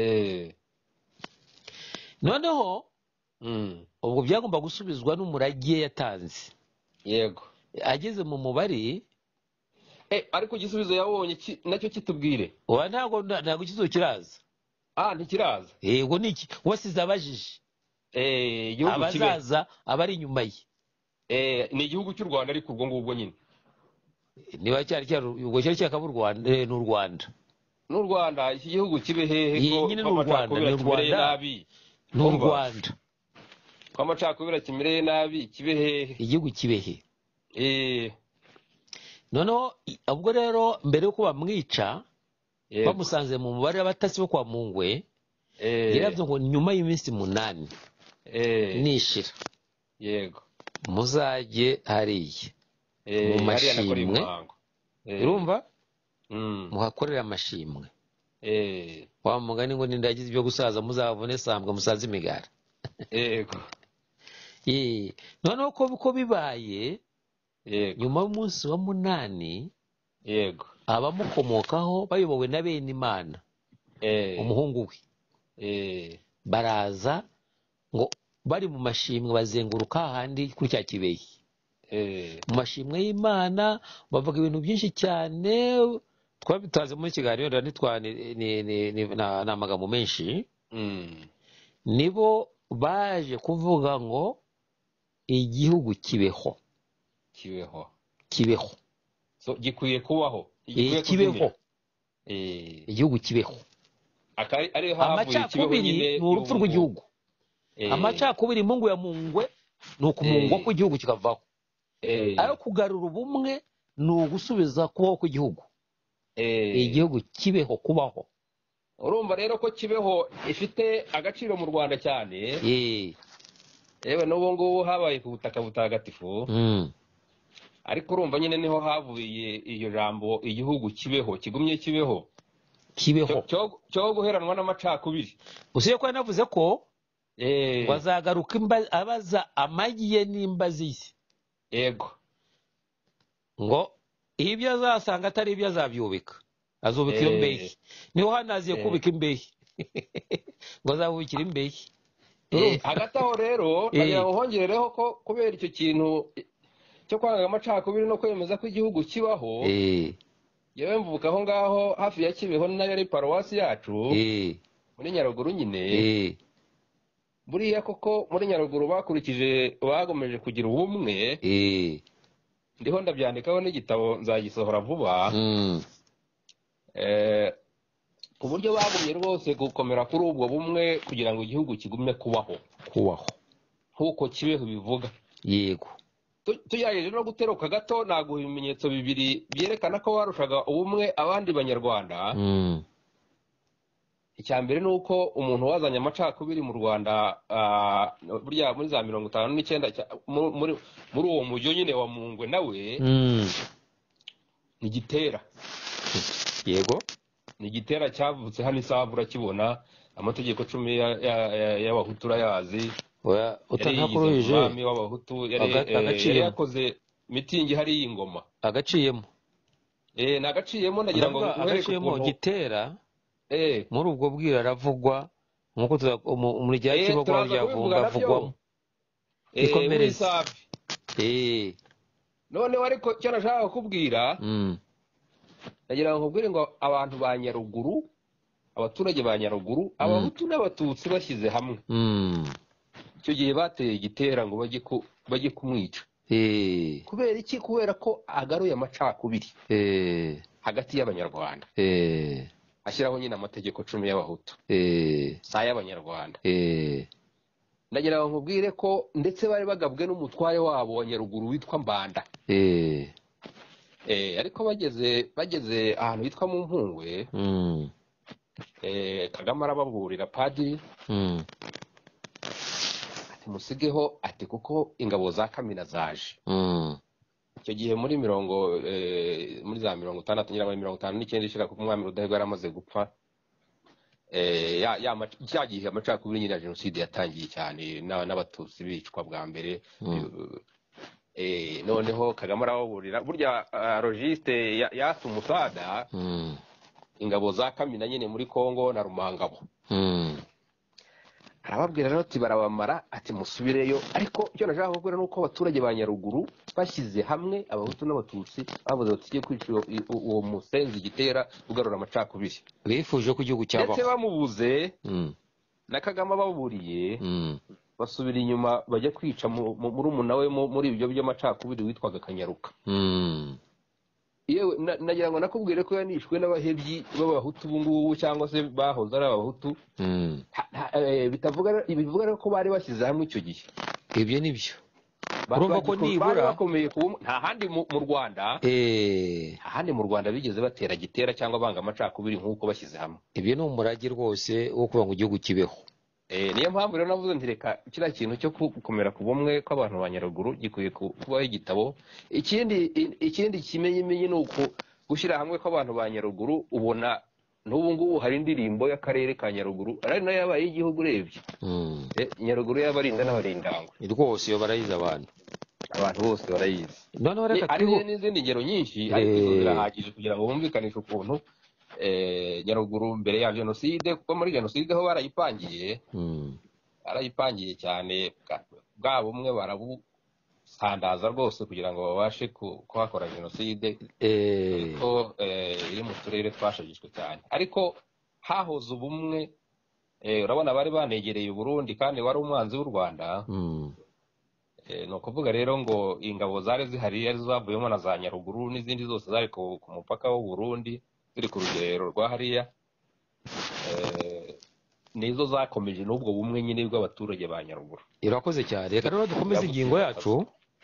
noneho ubwo byagomba gusubizwa n'umurage yatanze. Yego. ageze mu mubare. ariko igisubizo yabonye nacyo kitubwire. ntabwo igisubizo kiraza. ntikiraza. yego niki wasize abajije. abazaza abari inyuma ye. ni igihugu cy'u Rwanda ariko ubwo ngubwo nyine. niba cyari cyakaba u Rwanda. n'u Rwanda. n'u Rwanda iki gihugu kibehehe ko nyine n'u Rwanda. n'u Rwanda. ko amacakubira kimereye nabi kibehehe. igihugu kibehe. noneho ubwo rero mbere yuko bamwica bamusanze mu mubare w'abatasi bo kwa Mungwe. yarabyo ngo nyuma y'iminsi 8 nishira. Yego. muzajye hariya mu mashimwe. urumva muhakorera amashimwe. wa mugani ngo nindagize ibyo gusaza muzabone sambwa musaza imigara. Yego. noneho ko bibaye nyuma y'umunsi wa 8. Yego. abamukomokaho bayobowe na bene Imana. umuhungu we. baraza ngo bari mu mashimwe bazenguruka ahandi kuri cya kibehe. mu mashimwe y'Imana bavuga ibintu byinshi cyane twabitaze muri kiganiro ni amagambo menshi. nibo baje kuvuga ngo igihugu kibeho. so gikwiye kubaho. kibeho igihugu kibeho. Amacakubiri ni urupfu rw'igihugu. Amacakubiri mungu ya mungwe ni ukumungwa kw'igihugu kikavaho. Ayo kugarura ubumwe ni ugusubiza kubaho kw'igihugu. Igihugu kibeho kubaho. Urumva rero ko kibeho ifite agaciro mu Rwanda cyane. Yewe n'ubu ngubu habaye ku butaka butagatifu. Ariko urumva nyine niho havuye iyo jambo igihugu kibeho, kigumye kibeho. Cyo guheranwa n'amacakubiri. Usiye ko yanavuze ko bazagaruka abaza amagi ye n'imbazi ze. Yego. Ngo ibyo azasanga atari ibyo azabyubika. Azubika imbehe. Niho hanaziye kubika imbehe. Ngo azabubikira imbehe. Hagati aho rero nagira ngo hongerereho ko kubera icyo kintu cyo kwanga amacakubiri no kwemeza ko igihugu kibaho, yewe mvuka aho ngaho hafi ya Kibeho nayo ari paruwasi yacu muri Nyaruguru nyine. Buriya koko muri Nyaruguru bagomeje kugira ubumwe. Ndiho ndabyandikaho n'igitabo nzagisohora vuba. Ku buryo bagumye rwose gukomera kuri ubwo bumwe kugira ngo igihugu kigume kubaho nk'uko Kibeho bivuga. Yego. Tuyajeje no guteruka gato naguha ibimenyetso bibiri byerekana ko warushaga ubumwe abandi banyarwanda. Icya mbere ni uko umuntu wazanye amacakubiri mu Rwanda burya muri za 59 muri uwo mujyo nyine wa Mungwe nawe ni Gitera. Yego. Ni Gitera cyavutse hano Isavura kibona amategeko 10 y'abahutu yazi. Utantakuruje umwami w'abahutu yari yakoze mitingi hari y'ingoma agaciyemo. Nagaciyemo nagira ngo agaciyemo Gitera. Muri ubwo bwira aravugwa nkuko muri rya Kibogo yavugwamo. Ikomereza. None ariko cyo nashaka kukubwira nagira ngo nkubwire ngo abantu ba Nyaruguru, abaturage ba Nyaruguru, abahutu n'abatutsi bashyize hamwe. Icyo gihe bateye Gitera ngo bajye kumwica. Kubera iki? Kubera ko agaruye amacakubiri hagati y'abanyarwanda. Ashyiraho nyine amategeko 10 y'abahutu. Saya y'abanyarwanda. Ndagira ngo nkubwire ko ndetse bari bagabwe n'umutware wabo wa Nyaruguru witwa Mbanda. Ariko bageze ahantu hitwa mu Mpungwe. Kagame arababurira padiri. Musigeho ati kuko ingabo za Kamina zaje. Icyo gihe muri za 60 nyira muri 59 ishika ku mwami Rudahigwa yaramaze gupfa. Ya gihe amacakubiri nyine ya jenoside yatangiye cyane n'abatutsi bicwa bwa mbere. Noneho Kagame arababurira burya Logiste yasa umusada ingabo za Kamina nyine muri Kongo na Rumangabo. Arababwira rero ati barabamara ati musubireyo. Ariko icyo nashaka kubwira nuko abaturage ba Nyaruguru bashyize hamwe abahutu n'abatutsi bavuze bati tujye kwica uwo musenzi Gitera ugarura amacakubiri. Bifuje ko igihugu cyabaho. Ndetse bamubuze na Kagame ababuriye basubira inyuma bajya kwica muri umunawe muri ibyo by'amacakubiri witwaga Kanyaruka. Yewe nagira ngo nakubwire ko yanishwe n'abahebyi b'abahutu bungubu cyangwa se bahoze ari abahutu. Bivuga ko bari bashyize hamwe icyo gihe. Ibyo nibyo. Urumva ko nibura bakomeye nta handi mu Rwanda. Nta handi mu Rwanda bigeze batera Gitera cyangwa banga amacakubiri nk'uko bashyize hamwe. Ibyo ni umurage rwose wo kuba ngo igihugu kibeho. Niyo mpamvu rero navuze nti reka kiriya kintu cyo gukomera ku bumwe kw'abantu ba Nyaruguru gikwiye kubaho igitabo. Ikindi kimenyimenyi ni uko gushyira hamwe kw'abantu ba Nyaruguru. Ubona n'ubu ngubu hari indirimbo y'akarere ka Nyaruguru ari nayo yabaye igihugu urebye. Nyaruguru y'abarinda n'abarindangwe rwose iyo barayizi abantu bose barayizi. Noneho reka turiho n'izindi ngero nyinshi ariko zirahagije kugira ngo bumvikanishe ukuntu Nyaruguru mbere ya jenoside, kuko muri jenoside ho barayipangiye cyane, bwa bumwe barabusandaza rwose kugira ngo babashe kuhakora jenoside. Ariko iri mu turere twashagijwe cyane, ariko hahoze ubumwe. Urabona bari banegereye Burundi kandi wari umwanzi w'u Rwanda. ni ukuvuga rero ngo ingabo zari zihari arizo zavuyemo na za Nyaruguru n'izindi zose zari ku mupaka w'u Burundi ziri ku rugerero rwa hariya nizo zakomeje n'ubwo bumwe nyine bw'abaturage ba Nyaruguru. Irakoze cyane. Reka rero dukomeze ingingo yacu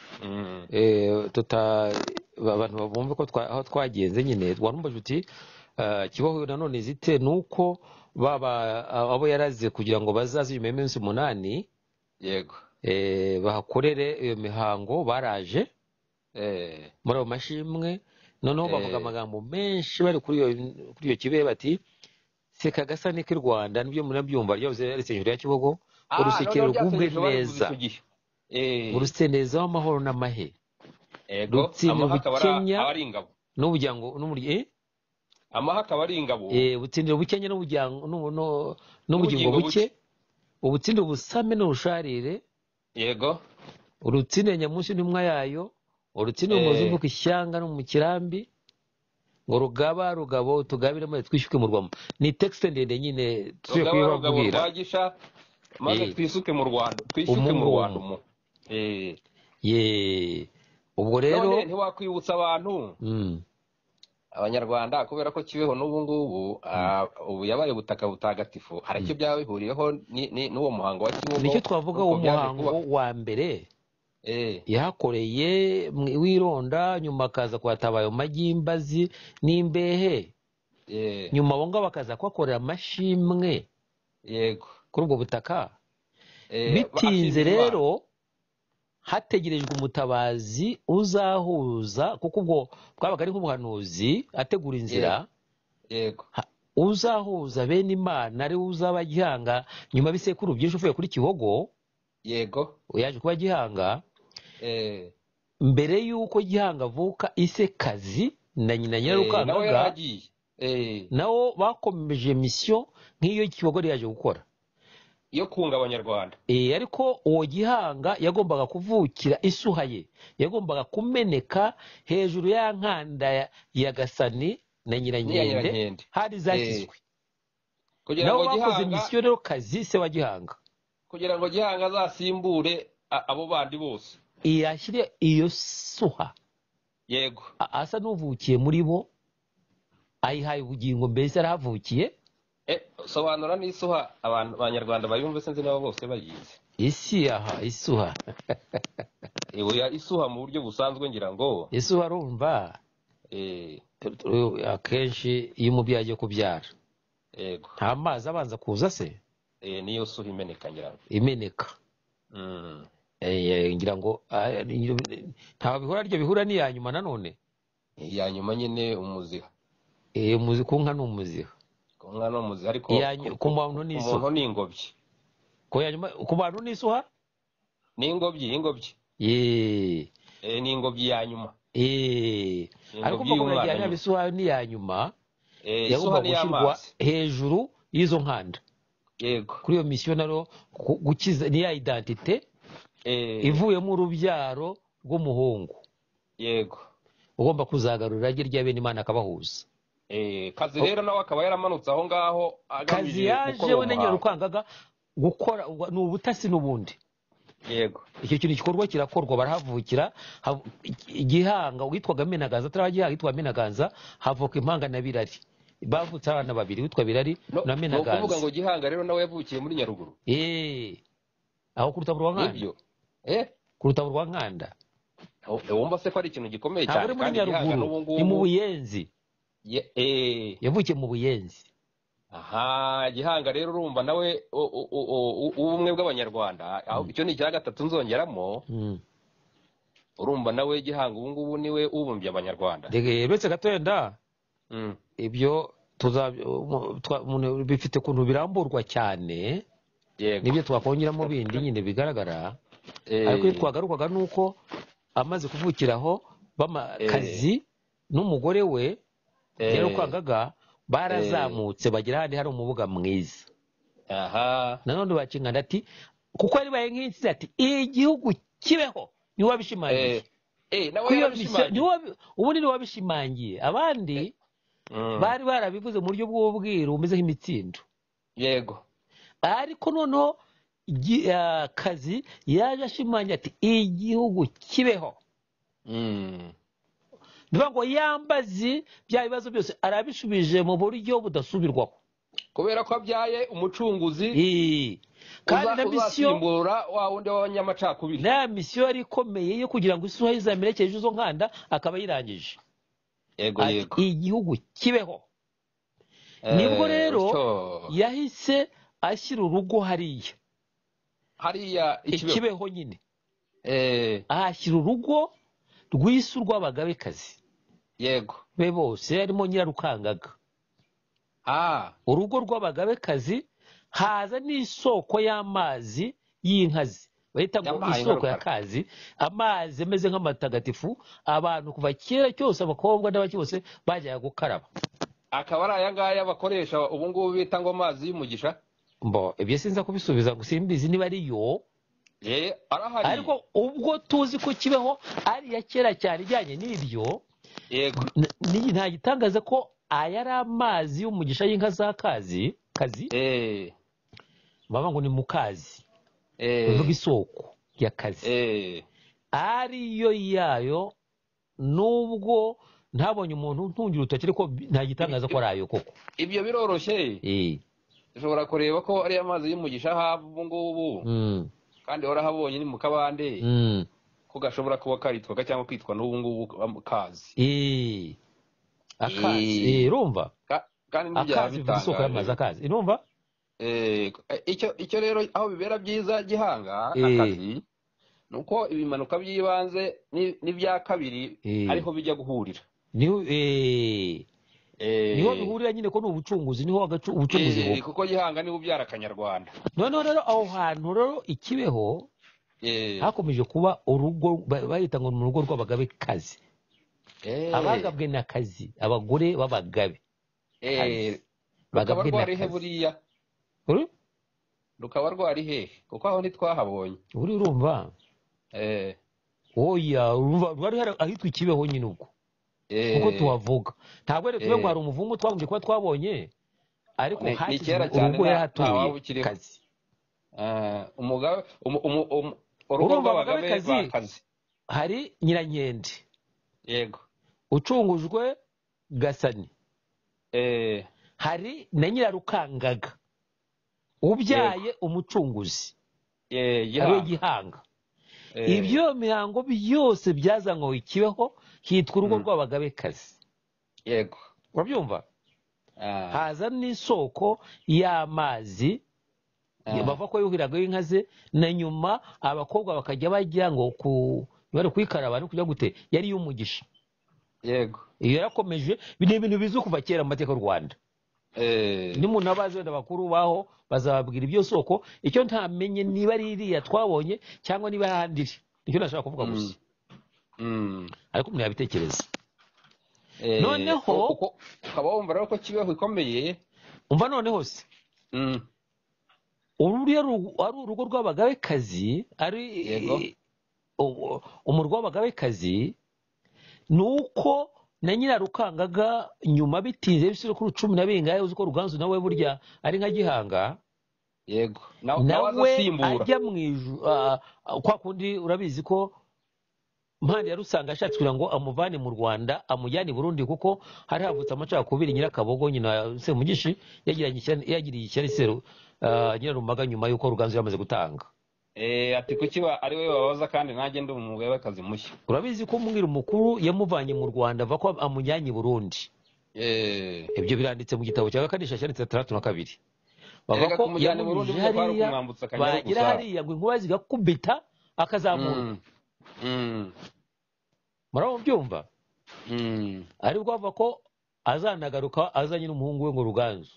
abantu bumve ko aho twagenze nyine warumbaje uti kibaho nanone zite nuko baba abo yaraze kugira ngo bazaze nyuma y'iminsi 8 yego bahakorere iyo mihango baraje muri ayo mashimwe noneho bavuga amagambo menshi bari kuri iyo kibehe bati seka gasani k'i Rwanda nibyo munabyumva ryavuze yarisengero ya Kibogo urusekero rw'ubwe neza uruseneza w'amahoro n'amahe rutsinde ubukenya n'ubujyango amaha akaba ari ingabo butsindira ubukenya n'ubugingo buke ubutsinde ubusame n'urusharire yego urutsinde nyamunsi n'intumwa yayo urutsinde umuzi uvuka ishyanga no mu kirambi ngo rugabo tugabire maze twishyuke mu Rwanda. Ni texte ndende nyine tuye kubibabwira maze twisuke mu Rwanda ubwo rero ntiwakwibutsa abantu abanyarwanda kubera ko Kibeho n'ubu ngubu ubu yabaye ubutaka butagatifu hari icyo byaba bihuriyeho n'uwo muhango wa Kibogo. Nicyo twavuga uwo muhango wa mbere yahakoreye wironda nyuma akaza kuhatabaye magimbazi n'imbehe nyuma bonga bakaza kwakorera amashimwe yego kuri ubwo butaka bitinze rero hategerejwe umutabazi uzahuza kuko ubwo bwabaga ari nk'umuhanuzi ategura inzira yego uzahuza bene Imana ari uzaba Gihanga nyuma bisekuru byinshi uvuye kuri Kibogo yego yaje kuba Gihanga mbere yuko Gihanga avuka Isekazi na nyina Nyarukangaga nawo bakomeje mission nk'iyo Kibogo yaje gukora yo kunga abanyarwanda ariko uwo Gihanga yagombaga kuvukira isuhaye yagombaga kumeneka hejuru ya nkanda ya Gasani na Nyirankende hari zakizwe kugira ngo Gihanga mission rero kazi se wa Gihanga kugira ngo Gihanga azasimbure abo bandi bose yashyire iyo suha yego asa n'uvukiye muri bo ayihaye ubugingo mbese arahavukiye sobanura n'isuha abantu abanyarwanda bayumve senze nabo bose bayizi isuha isuha mu buryo busanzwe ngira ngo isuha rumva akenshi iyo umubyeyi agiye kubyara yego nta mazi abanza kuza se niyo suha imeneka ngira ngo imeneka ngira ngo nta bihura ryo bihura ni ya nyuma nanone ya nyuma nyine umuziha ku nka ni umuziha umwana w'umuzi ariko ku muntu ni isuha umuntu ni ingobyi ku bantu ni isuha ni ingobyi ni ingobyi ya nyuma ariko ubwo murajyana isuha ni ya nyuma yagomba gushyirwa hejuru y'izo nkanda yego kuri iyo mission naro gukiza ni ya identite ivuyemo urubyaro rw'umuhungu yego ugomba kuzagarura irage rya bene Imana akabahuza kazi rero nawe akaba yaramanutse aho ngaho kazi yaje we Nyarukangaga gukora ni ubutasi n'ubundi yego icyo kintu gikorwa kirakorwa barahavukira Gihanga witwaga Menagaza Gihanga witwa Menagaza havuka impanga na Birari bavutse abana babiri witwa Birari na Menagaza kuvuga ngo Gihanga rero nawe yavukiye muri Nyaruguru aho kurutabura wa Nkanda kurutabura wa Nkanda wumva se ko ari ikintu gikomeye cyane kandi Gihanga ni mu Buyenzi yavukiye mu Buyenzi Gihanga rero urumva nawe ubumwe bw'abanyarwanda aho icyo ni icya gatatu nzongeramo urumva nawe Gihanga ubu ngubu niwe ubumbye abanyarwanda uretse gatoya ibyo bifite ukuntu biramburwa cyane nibyo twakongeramo bindi nyine bigaragara ariko iyo twagarukaga nuko amaze kuvukiraho kazi n'umugore we Nyarukangaga barazamutse bagira ahandi hari umubuga mwiza nanone bakingana ati kuko ari baye nk'insi ati igihugu kibeho niwe wabishimangiye ubundi niwe wabishimangiye abandi bari barabivuze mu buryo bw'ubwiru bumeze nk'imitsindo yego ariko noneho Kazi yaje ashimangira ati igihugu kibeho. Niba ngo yambazi bya bibazo byose arabishubije mu buryo budasubirwaho kubera ko abyaye umucunguzi kandi na misiyo uzasimbura wa wundi w'abanyamacakubiri. na misiyo yari ikomeye yo kugira ngo isuha izamerekeje izo nkanda akaba yirangije. Yego yego. Igihugu kibeho. Nibwo rero yahise ashyira urugo hariya ikibeho nyine. Ahashyira urugo rw'isu rw'abagabekazi. Yego. Be bose harimo Nyirarukangaga. Urugo rw'abagabekazi haza n'isoko y'amazi y'inkazi. Bahita ngo isoko ya Kazi, amazi ameze nk'amatagatifu, abantu kuva kera cyose abakobwa n'abaki bose bajyaga gukaraba. Akaba ari aya ngaya bakoresha ubu ngubu bita ngo amazi y'umugisha. Ibyo sinza kubisubiza ngo simbizi niba ari yo. Arahari. Ariko ubwo tuzi ko kibeho ari ya kera cyane ijyanye n'ibyo. Yego. Nta gitangaza ko aya ari amazi y'umugisha y'inka za Kazi. Baba ngo ni Mukazi. Uvuga isoko ya Kazi. Ariyo yayo nubwo ntabonye umuntu ntungira urutoki ariko nta gitangaza ko ari ayo koko. Ibyo biroroshye. Ushobora kureba ko ari amazi y'umugisha hava ubu ngubu. Kandi warahabonye ni mu kabande. Ko gashobora kuba karitwaga cyangwa kwitwa n'ubu ngubu Kazi. Akazi. Urumva? Kandi n'ibyaha bitanga. Isoko y'amazi Akazi. Urumva? Icyo rero aho bibera byiza Gihanga n'Akazi nuko ibimanuka by'ibanze n'ibya kabiri ariho bijya guhurira. Niho bihurira nyine ko n'ubucunguzi niho ubucunguzi kuko Gihanga niho ubyara Kanyarwanda. None rero aho hantu rero ikibeho hakomeje kuba urugo bahita ngo mu rugo rw'abagabekazi. Abagabwe n'akazi abagore b'abagabe. Bagabwe n'akazi buriya. Rukaba rwari hehe kuko aho ntitwahabonye. Uri urumva? Oya urumva rwari ahitwa ikibeho nyine ubwo. Kuko tuhavuga. Ntabwo rero tube ngo hari umuvumo twabumbye kuba twabonye ariko hashyize urugo yahatuye Kazi. Umugabe urugo rw'abagabe b'Akazi. Hari Nyirankende. Yego. Ucungujwe Gasani. Hari na Nyirarukangaga. Ubyaye umucunguzi. Ariwe Gihanga. Ibyo mihango byose byazanywe ikibeho hitwa urugo rw'abagabekazi. Yego. Urabyumva? Haza n'isoko y'amazi bava ko yuhiraga inka ze na nyuma abakobwa bakajya bajya ngo bari kwikaraba no kujya gute yari y'umugisha. Yego. Iyo yarakomeje bine ibintu bizo kuva kera mu mateka y'u Rwanda. Ni mu nabazi wenda bakuru baho bazababwira ibyo soko icyo ntamenye niba ari iriya twabonye cyangwa niba handiri nicyo nashaka kuvuga gusa. Ariko umuntu yabitekereza. Noneho ukaba wumva rero ko kibeho ikomeye. Umva noneho se uriya ari urugo rw'abagabekazi ari umurwa w'abagabekazi nuko na Nyirarukangaga nyuma bitinze bisiro kuri 10 na bingaye uzi ko Ruganzu nawe burya ari nka Gihanga. Yego. Nawe ajya mwiju kwa kundi urabizi ko Mpande yarusanga ashatse kugira ngo amuvane mu Rwanda amujyane i Burundi kuko hari havutse amacakubiri Nyirakabogo nyina Semugishi yagiriye ishyari Seru Nyirarumaga nyuma yuko Ruganzu yamaze gutanga. Ati kukiba ari we wabaza kandi nanjye ndi umugabekazi mushya. Urabizi ko umwira mukuru yamuvanye mu Rwanda ava ko amujyanye i Burundi. Ibyo biranditse mu gitabo cya Kanisha cyanditse 32. Bava ko yamujyanye i Burundi ko kwari kumwambutsa Akanyaru gusa. Bagira hariya ngo inkuba zigakubita akazamura. Muraho byumva? Ariko bava ko azanagaruka azanye n'umuhungu we ngo Ruganzu.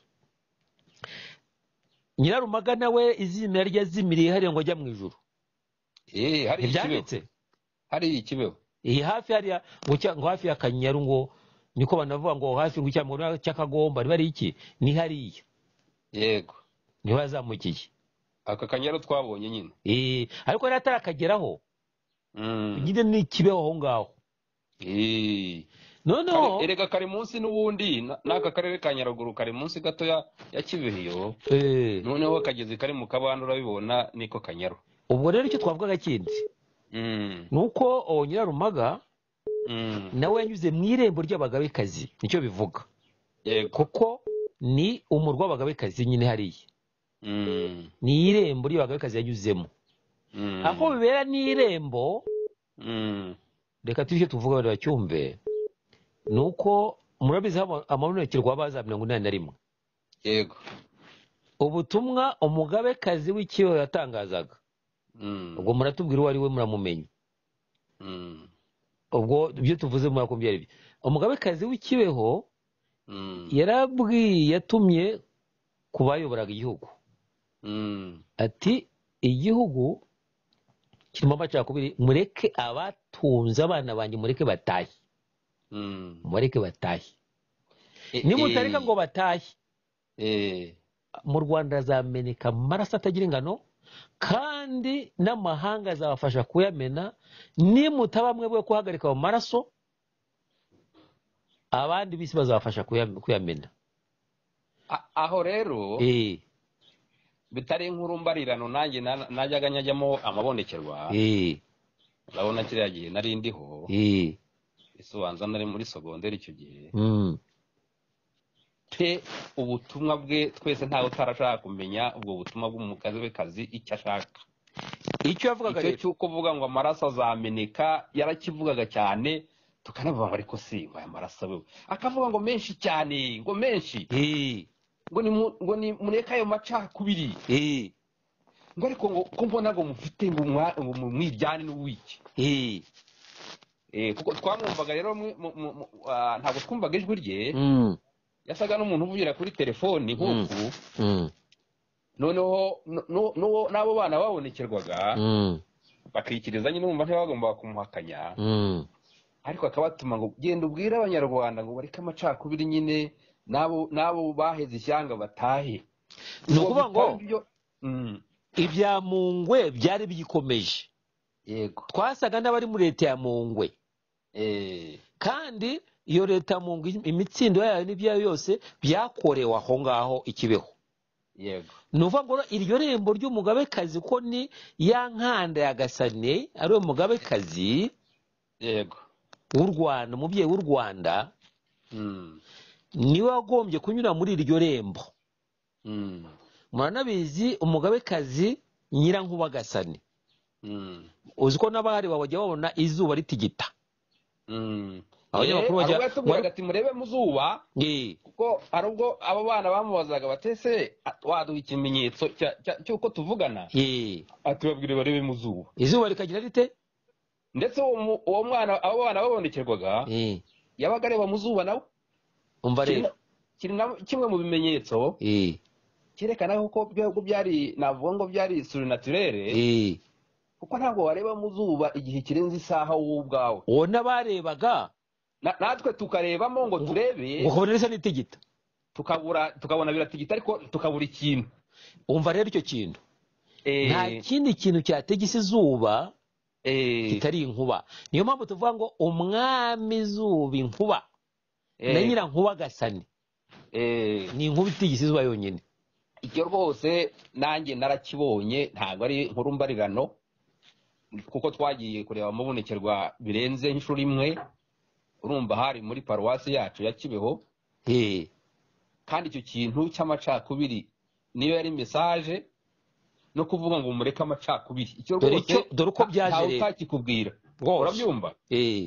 Nyirarumaga nawe izina rya zimiriye hari ngo ajya mu ijuru. Hari ikibeho. Hari ikibeho. Hafi hariya ngo hafi ya Kanyaru ngo niko banavuga ngo hafi ngo cyamura cyakagomba bari iki ni hariya. Yego. Niho yazamukiye. Aka Kanyaru twabonye nyine. Ariko rero atarakageraho. Nyine ni ikibeho aho ngaho. noneho erega kari munsi n'ubundi n'aka karere ka Nyaruguru kari munsi gato ya Kibeho noneho akagezi kari mu Kabande urabibona niko Kanyaru. Ubwo rero icyo twavugaga kindi nuko Nyirarumaga nawe yanyuze mu irembo ry'abagabekazi nicyo bivuga kuko ni umurwa w'abagabekazi nyine hariya ni irembo ry'abagabekazi yanyuzemo aho bibera ni irembo. Reka tujye tuvuga bari bacyumve nuko murabizi amabonekerwa abaza 81. Yego. Ubutumwa umugabekazi w'ikiyo yatangazaga. Ubwo muratubwira uwo ari we muramumenye. Ubwo ibyo tuvuze murakumvira ibi. Umugabekazi w'ikibeho yarabwiye yatumye kubayoboraga igihugu. Ati igihugu kirimo amacakubiri mureke abatunze abana banjye mureke batahe. Mureke batahe. Nimutareka ngo batahe. Mu Rwanda zameneka amaraso atagira ingano kandi n'amahanga azabafasha kuyamena. Nimutaba mwe bwo kuhagarika mu maraso abandi bisi bazabafasha kuyamena. Aho rero bitari inkuru mbarirano nanjye najyaga nyajyamo amabonekerwa. Urabona kiriya gihe nari ndiho. Isobanza nari muri segonderi icyo gihe. Te ubutumwa bwe twese ntawe utarashaka kumenya ubwo butumwa bw'umugabekazi icyo ashaka. Icyo yavugaga icyo cyuko uvuga ngo amaraso azameneka yarakivugaga cyane tukanavuga ngo ariko si ngo aya maraso we akavuga ngo menshi cyane ngo menshi. Ngo ni mureka ayo macakubiri. Ngo ariko ngo ko mbona ngo mufite ngo mwijyane n'uwiki. Kuko twamwumvaga rero ntabwo twumvaga ijwi rye. Yasaga n'umuntu uvugira kuri telefoni nk'uku. Noneho n'abo bana babonekerwaga bakikiriza nyine umva ntibagomba kumuhakanya. Ariko akabatuma ngo genda ubwire abanyarwanda ngo bareke amacakubiri nyine nabo baheze ishyanga batahe. Ni ukuvuga ngo ibya Mungwe byari bigikomeje. Yego. Twasaga n'abari muri leta ya Mungwe. Kandi iyo leta ya Mungwe imitsindo yayo n'ibyayo yose byakorewe aho ngaho ikibeho. Yego. Nuvuga ngo iryo rembo ry'umugabekazi ko ni ya nkanda ya Gasane ari umugabekazi. Yego. W'u Rwanda umubyeyi w'u Rwanda. Niwe wagombye kunyura muri iryo rembo. Muranabizi umugabekazi Nyirankuba Gasane. Uziko n'abahari bajya babona izuba ritigita. Abanyamakuru bajya ati murebe mu zuba. Kuko ari ubwo abo bana bamubazaga batese waduha ikimenyetso cy'uko tuvugana. Atubabwire barebe mu zuba. Izuba rikagira rite? Ndetse uwo mwana abo bana babonekerwaga yabaga areba mu zuba nawe. Umva rero kimwe mu bimenyetso cyerekana ko byari navuga ngo byari surnaturere. Kuko ntabwo wareba mu zuba igihe kirenze isaha wowe ubwawe. Uwo nabarebaga natwe tukarebamo ngo turebe ukabona risa n'itigita tukabona biratigita ariko tukabura ikintu. Umva rero icyo kintu nta kindi kintu cyategisa izuba kitari inkuba. Niyo mpamvu tuvuga ngo umwami izuba inkuba na Nyirankuba Gasane ni inkuba itigisa izuba yonyine. Icyo rwose nanjye narakibonye ntabwo ari inkuru mbarirano kuko twagiye kureba amabonekerwa birenze inshuro imwe. Urumva hari muri paruwasi yacu ya Kibeho. Kandi icyo kintu cy'amacakubiri niyo yari message no kuvuga ngo mureke amacakubiri. Icyo rwose dore uko byaje rero utakikubwira. Urabyumva?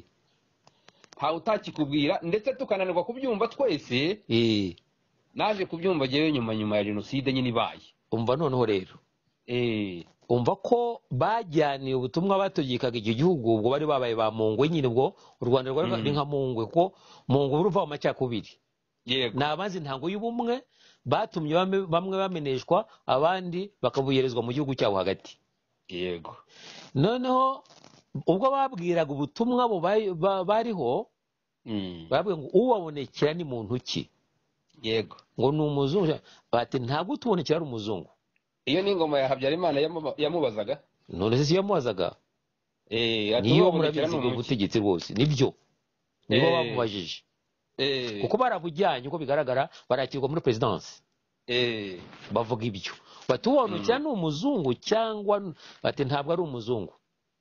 Ntawe utakikubwira ndetse tukananirwa kubyumva twese. Naje kubyumva jewe nyuma ya jenoside nyine ibaye. Umva noneho rero umva ko bajyaniye ubutumwa batogekaga icyo gihugu ubwo bari babaye ba Mungwe nyine ubwo u Rwanda rwari nka Mungwe ko Mungwe uruva mu macakubiri. Yego. Nabazi ntango y'ubumwe batumye bamwe bameneshwa abandi bakabuyerezwa mu gihugu cyabo hagati. Yego. Noneho ubwo babwiraga ubutumwa bo bariho babwiye ngo ubabonekera ni muntu ki. Yego. Ngo ni umuzungu. Bati ntabwo tubonekera ari umuzungu. Iyo ni ingoma ya Habyarimana yamubazaga. None se yamubazaga. Niyo murabizi ngo gutegetse rwose nibyo. nibo bamubajije kuko barabujyanye uko bigaragara barakirwa muri perezidansi bavuga ibyo batubonukira ni umuzungu cyangwa bati ntabwo ari umuzungu.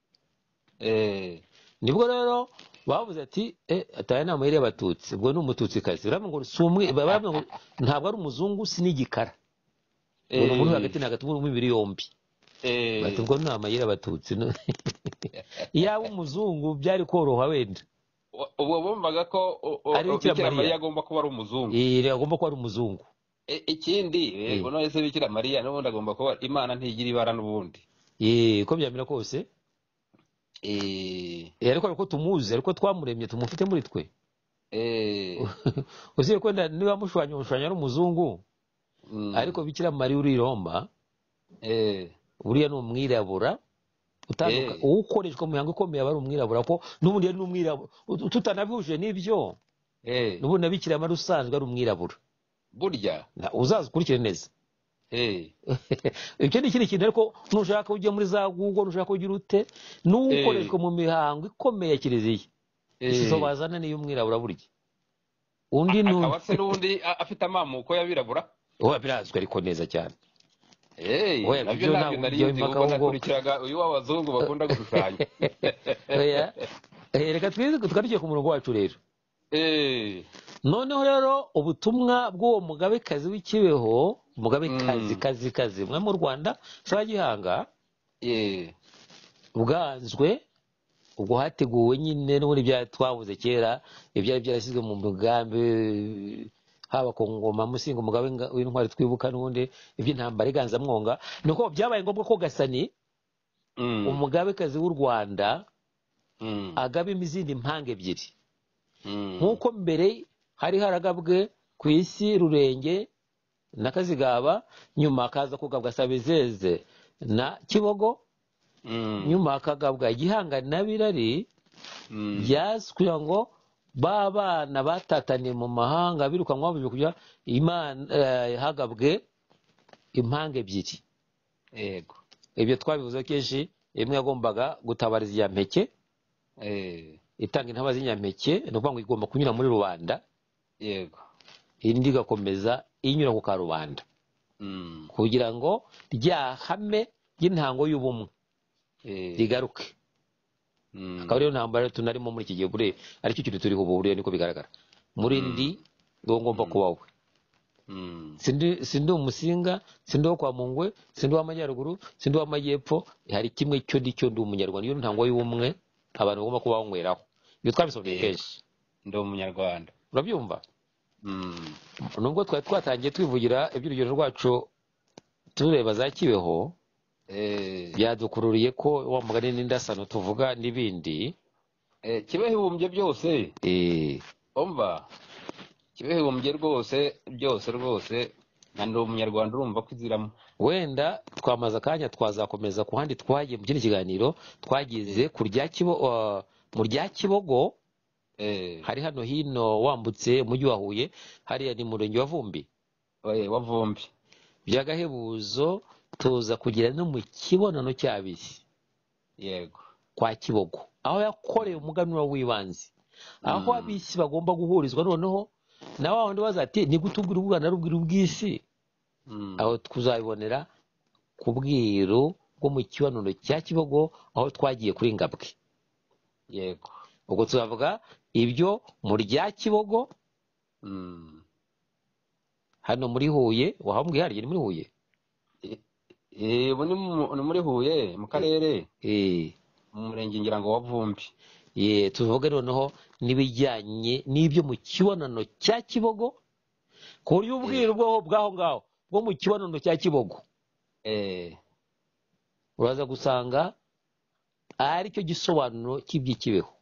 Nibwo rero bavuze ati ataya nama yari y'abatutsi ubwo ni umututsikazi baravuga ngo ntabwo ari umuzungu si n'igikara ubwo umuntu hagati na hagati w'imibiri yombi bati ubwo ni amayeri y'abatutsi yaba umuzungu byari koroha wenda ubwo bumvaga ko Bikira Mariya agomba kuba ari umuzungu. Agomba kuba ari umuzungu. Ikindi yego none se Bikira Mariya n'ubundi agomba kuba Imana ntigira ibara n'ubundi uko byamera kose ariko tumuzi ariko twamuremye tumufite muri twe uziye ko niba mushushanya ari umuzungu ariko Bikira Mariya uri i Roma buriya ni umwirabura ukoreshwa mu mihango ikomeye aba ari umwirabura ko n'ubundi yari n'umwirabura tutanabihuje n'ibyo n'ubundi na Bikira Mariya usanzwe ari umwirabura burya uzaza ukurikire neza icyo ni ikindi kintu ariko nushaka ujya muri za Google nushaka ugira ute n'ukoreshwa mu mihango ikomeye ya kiliziya ishusho bazana niyo umwirabura burya undi akaba se n'undi afite amamuko y'abirabura birazwi ariko neza cyane nabyo ntabwo nari nzi kuko nakurikiraga uyu w'abazungu bakunda gushushanya reka twadukiye ku murongo wacu rero noneho rero ubutumwa bw'uwo mugabekazi w'ikibeho umugabekazi mwe mu Rwanda shaka Gihanga bwanzwe ubwo hateguwe nyine n'ubundi twavuze kera ibyari byarashyizwe mu mugambi haba ku ngoma Musinga umugabe w'intwari twibuka n'ubundi iby'intambara iganzamwonga nuko byabaye ngombwa ko Gasani umugabekazi w'u Rwanda agabimo izindi mpanga ebyiri nk'uko mbere hari haragabwe ku isi Rurenge na Kazigaba nyuma akaza kugabwa Sabizeze na Kibogo nyuma akagabwa Gihanga na Birari byaskuye ngo babana batataniye mu mahanga birukanwa babuje kujya Imana hagabwe impanga ebyiri yego ibyo twabivuze kenshi imwe yagombaga gutabariza iya mpeke itanga intaba z'inyampeke ni ukuvuga ngo igomba kunyura muri rubanda yego indi igakomeza inyura ku karubanda kugira ngo rya hame ry'intango y'ubumwe rigaruke akaba ariyo ntambara tunarimo muri iki gihe bure aricyo kintu turiho ubu buriya niko bigaragara muri ndi ngomba kuba we sindi umusinga sindi wo kwa Mungwe sindi w'amajyaruguru sindi w'amajyepfo hari kimwe cyo ndi umunyarwanda iyo ntango y'ubumwe abantu bagomba kuba banyweraho ibyo twabisobanuriye kenshi ndi umunyarwanda urabyumva nubwo twari twatangiye twivugira iby'urugero rwacu tureba za Kibeho byadukururiye ko wa mugani n'indasano tuvuga n'ibindi Kibeho ibumbye byose umva Kibeho ibumbye rwose byose rwose ndi umunyarwanda urumva ko iziramo wenda twamaze akanya twazakomeza ku handi twagiye mu kindi kiganiro twagize mu rya Kibogo hari hano hino wambutse umujyi wa Huye hariya ni murenge wa Vumbi by'agahebuzo tuza kugira no mu kibonano cy'abisi yego kwa Kibogo aho yakoreye umuganura w'ibanze aho abisi bagomba guhurizwa noneho na wa wundi bazati ni gutubwira ubwana rubwira ubwisi aho tuzabibonera ku bwiru bwo mu kibonano cya Kibogo aho twagiye kuri Ngabwe yego ubwo tuzavuga ibyo mu rya Kibogo hano muri Huye wahambwe hariye ni muri Huye ni muri Huye mu karere mu murenge ngira ngo wa Vumbi tuvuge noneho n'ibijyanye n'ibyo mu kibonano cya Kibogo ku buryo ubwiru bwaho ngaho bwo mu kibonano cya Kibogo uraza gusanga ari cyo gisobanuro cy'iby'ikibeho